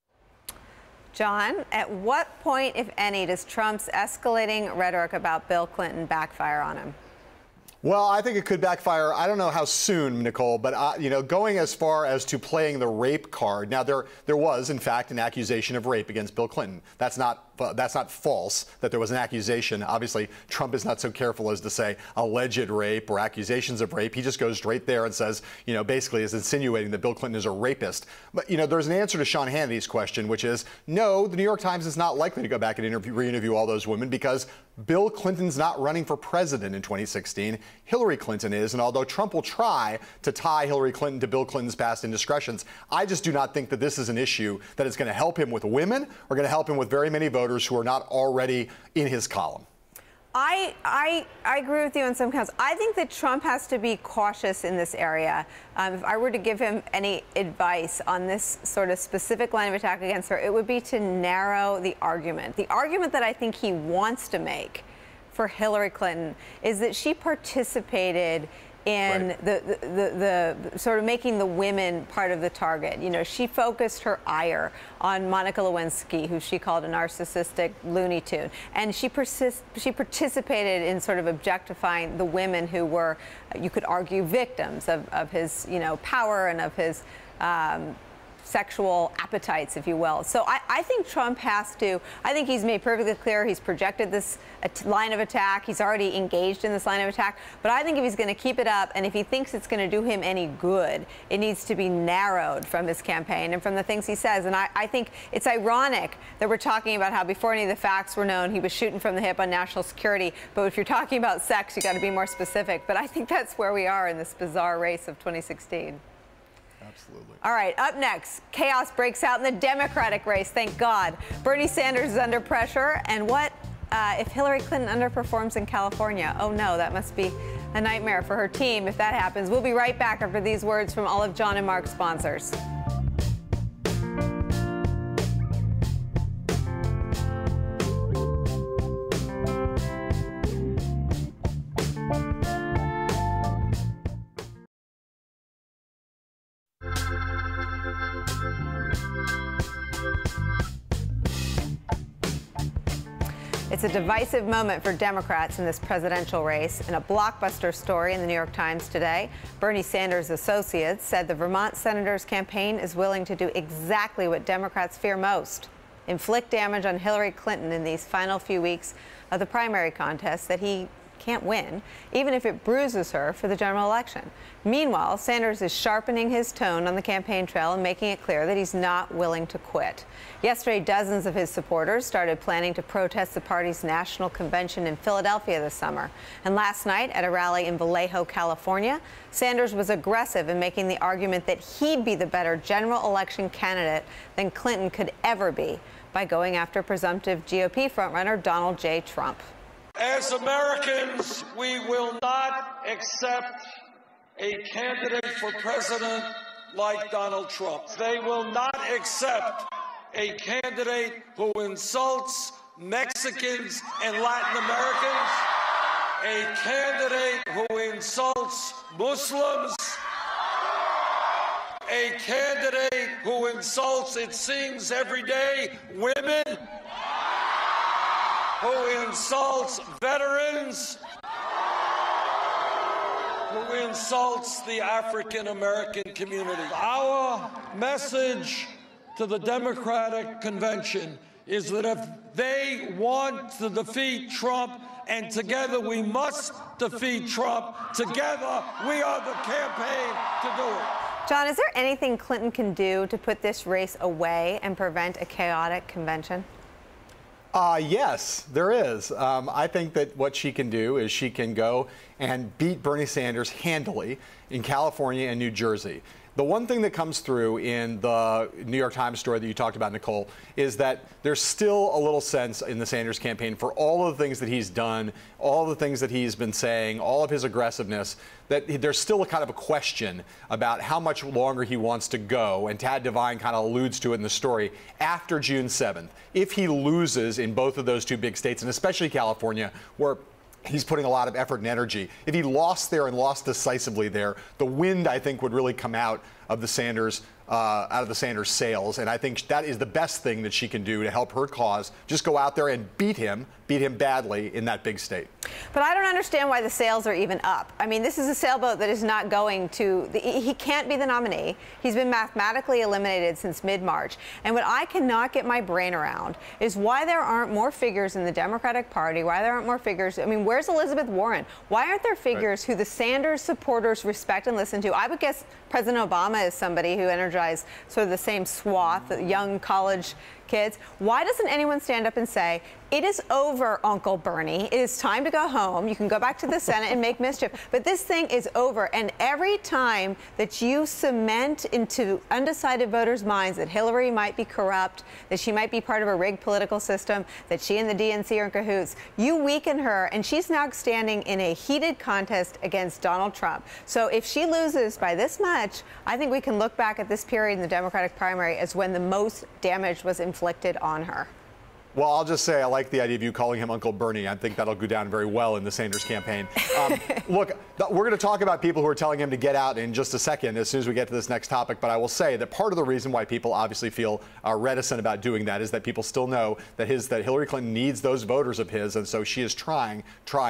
John, at what point, if any, does Trump's escalating rhetoric about Bill Clinton backfire on him? Well, I think it could backfire. I don't know how soon, Nicolle, but you know, going as far as to playing the rape card. Now, there was, in fact, an accusation of rape against Bill Clinton. That's not false that there was an accusation. Obviously, Trump is not so careful as to say alleged rape or accusations of rape. He just goes straight there and says, you know, basically is insinuating that Bill Clinton is a rapist. But, you know, there's an answer to Sean Hannity's question, which is, no, the New York Times is not likely to go back and re-interview all those women because Bill Clinton's not running for president in 2016. Hillary Clinton is, and although Trump will try to tie Hillary Clinton to Bill Clinton's past indiscretions, I just do not think that this is an issue that is going to help him with women or going to help him with very many voters who are not already in his column. I agree with you on some counts. I think that Trump has to be cautious in this area. If I were to give him any advice on this sort of specific line of attack against her, it would be to narrow the argument. The argument that I think he wants to make for Hillary Clinton is that she participated in the sort of making the women part of the target. You know, she focused her ire on Monica Lewinsky, who she called a narcissistic Looney Tune. And she participated in sort of objectifying the women who were, you could argue, victims of his, you know, power and of his sexual appetites, if you will. So I think Trump has to, I think he's made perfectly clear he's projected this line of attack. He's already engaged in this line of attack. But I think if he's going to keep it up and if he thinks it's going to do him any good, it needs to be narrowed from his campaign and from the things he says. And I think it's ironic that we're talking about how before any of the facts were known, he was shooting from the hip on national security. But if you're talking about sex, you got to be more specific. But I think that's where we are in this bizarre race of 2016. Absolutely. All right, up next, chaos breaks out in the Democratic race, thank God. Bernie Sanders is under pressure, and what if Hillary Clinton underperforms in California? Oh no, that must be a nightmare for her team if that happens. We'll be right back after these words from Olive, John, and Mark's sponsors. It's a divisive moment for Democrats in this presidential race. In a blockbuster story in the New York Times today, Bernie Sanders' associates said the Vermont senator's campaign is willing to do exactly what Democrats fear most: inflict damage on Hillary Clinton in these final few weeks of the primary contest that he can't win, even if it bruises her for the general election. Meanwhile, Sanders is sharpening his tone on the campaign trail and making it clear that he's not willing to quit. Yesterday, dozens of his supporters started planning to protest the party's national convention in Philadelphia this summer. And last night, at a rally in Vallejo, California, Sanders was aggressive in making the argument that he'd be the better general election candidate than Clinton could ever be by going after presumptive GOP frontrunner Donald J. Trump. As Americans, we will not accept a candidate for president like Donald Trump. They will not accept a candidate who insults Mexicans and Latin Americans, a candidate who insults Muslims, a candidate who insults, it seems every day, women, who insults veterans, who insults the African American community. Our message to the Democratic Convention is that if they want to defeat Trump, and together we must defeat Trump, together we are the campaign to do it. John, is there anything Clinton can do to put this race away and prevent a chaotic convention? Yes, there is. I think that what she can do is she can go and beat Bernie Sanders handily in California and New Jersey. The one thing that comes through in the New York Times story that you talked about, Nicolle, is that there's still a little sense in the Sanders campaign for all of the things that he's done, all the things that he's been saying, all of his aggressiveness, that there's still a kind of a question about how much longer he wants to go, and Tad Devine kind of alludes to it in the story, after June 7th. If he loses in both of those two big states, and especially California, where he's putting a lot of effort and energy. If he lost there and lost decisively there, the wind, I think, would really come out of the Sanders sails. And I think that is the best thing that she can do to help her cause. Just go out there and beat him badly in that big state. But I don't understand why the sails are even up. I mean, this is a sailboat that is not going to, he can't be the nominee. He's been mathematically eliminated since mid-March. And what I cannot get my brain around is why there aren't more figures in the Democratic Party, why there aren't more figures. I mean, where's Elizabeth Warren? Why aren't there figures who the Sanders supporters respect and listen to? I would guess President Obama is somebody who energized sort of the same swath, young college kids. Why doesn't anyone stand up and say, it is over, Uncle Bernie. It is time to go home. You can go back to the Senate and make mischief. But this thing is over. And every time that you cement into undecided voters' minds that Hillary might be corrupt, that she might be part of a rigged political system, that she and the DNC are in cahoots, you weaken her. And she's now standing in a heated contest against Donald Trump. So if she loses by this much, I think we can look back at this period in the Democratic primary as when the most damage was inflicted on her. Well, I'll just say I like the idea of you calling him Uncle Bernie. I think that'll go down very well in the Sanders campaign. Look, we're going to talk about people who are telling him to get out in just a second as soon as we get to this next topic. But I will say that part of the reason why people obviously feel reticent about doing that is that people still know that Hillary Clinton needs those voters of his. And so she is trying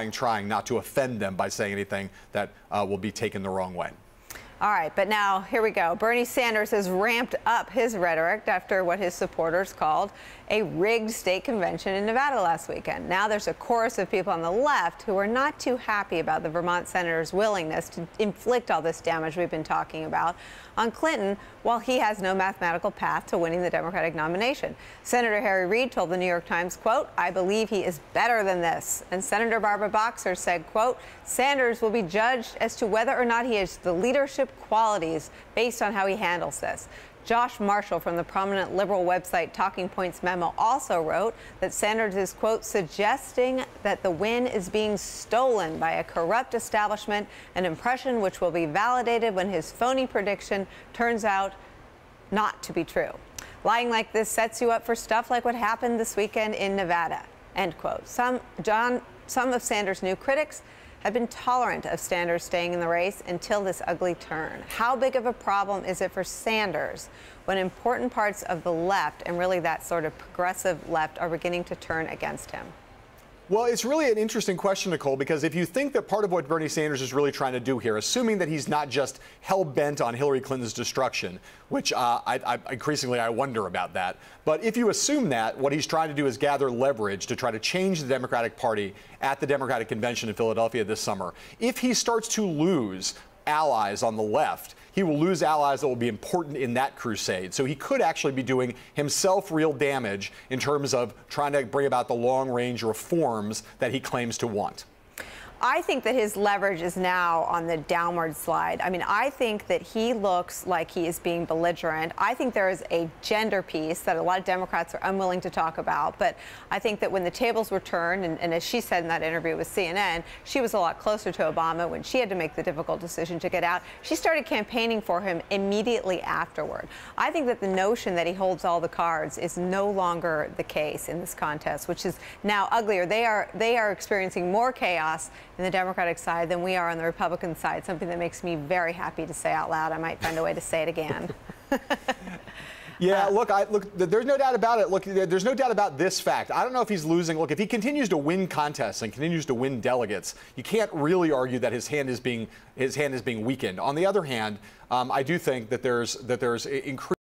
not to offend them by saying anything that will be taken the wrong way. All right, but now here we go. Bernie Sanders has ramped up his rhetoric after what his supporters called a rigged state convention in Nevada last weekend. Now there's a chorus of people on the left who are not too happy about the Vermont senator's willingness to inflict all this damage we've been talking about on Clinton, while he has no mathematical path to winning the Democratic nomination. Senator Harry Reid told the New York Times, quote, "I believe he is better than this." And Senator Barbara Boxer said, quote, "Sanders will be judged as to whether or not he has the leadership qualities based on how he handles this." Josh Marshall from the prominent liberal website Talking Points Memo also wrote that Sanders is, quote, "suggesting that the win is being stolen by a corrupt establishment, an impression which will be validated when his phony prediction turns out not to be true. Lying like this sets you up for stuff like what happened this weekend in Nevada," end quote. Some of Sanders' new critics have been tolerant of Sanders staying in the race until this ugly turn. How big of a problem is it for Sanders when important parts of the left, and really that sort of progressive left, are beginning to turn against him? Well, it's really an interesting question, Nicolle, because if you think that part of what Bernie Sanders is really trying to do here, assuming that he's not just hell-bent on Hillary Clinton's destruction, which increasingly I wonder about that, but if you assume that, what he's trying to do is gather leverage to try to change the Democratic Party at the Democratic Convention in Philadelphia this summer. If he starts to lose allies on the left, he will lose allies that will be important in that crusade. So he could actually be doing himself real damage in terms of trying to bring about the long-range reforms that he claims to want. I think that his leverage is now on the downward slide. I mean, I think that he looks like he is being belligerent. I think there is a gender piece that a lot of Democrats are unwilling to talk about. But I think that when the tables were turned, and as she said in that interview with CNN, she was a lot closer to Obama when she had to make the difficult decision to get out. She started campaigning for him immediately afterward. I think that the notion that he holds all the cards is no longer the case in this contest, which is now uglier. They are experiencing more chaos in the Democratic side than we are on the Republican side, something that makes me very happy to say out loud. I might find a way to say it again. Yeah, look, there's no doubt about it. Look, there's no doubt about this fact. I don't know if he's losing. Look, if he continues to win contests and continues to win delegates, you can't really argue that his hand is being weakened. On the other hand, I do think that there's increased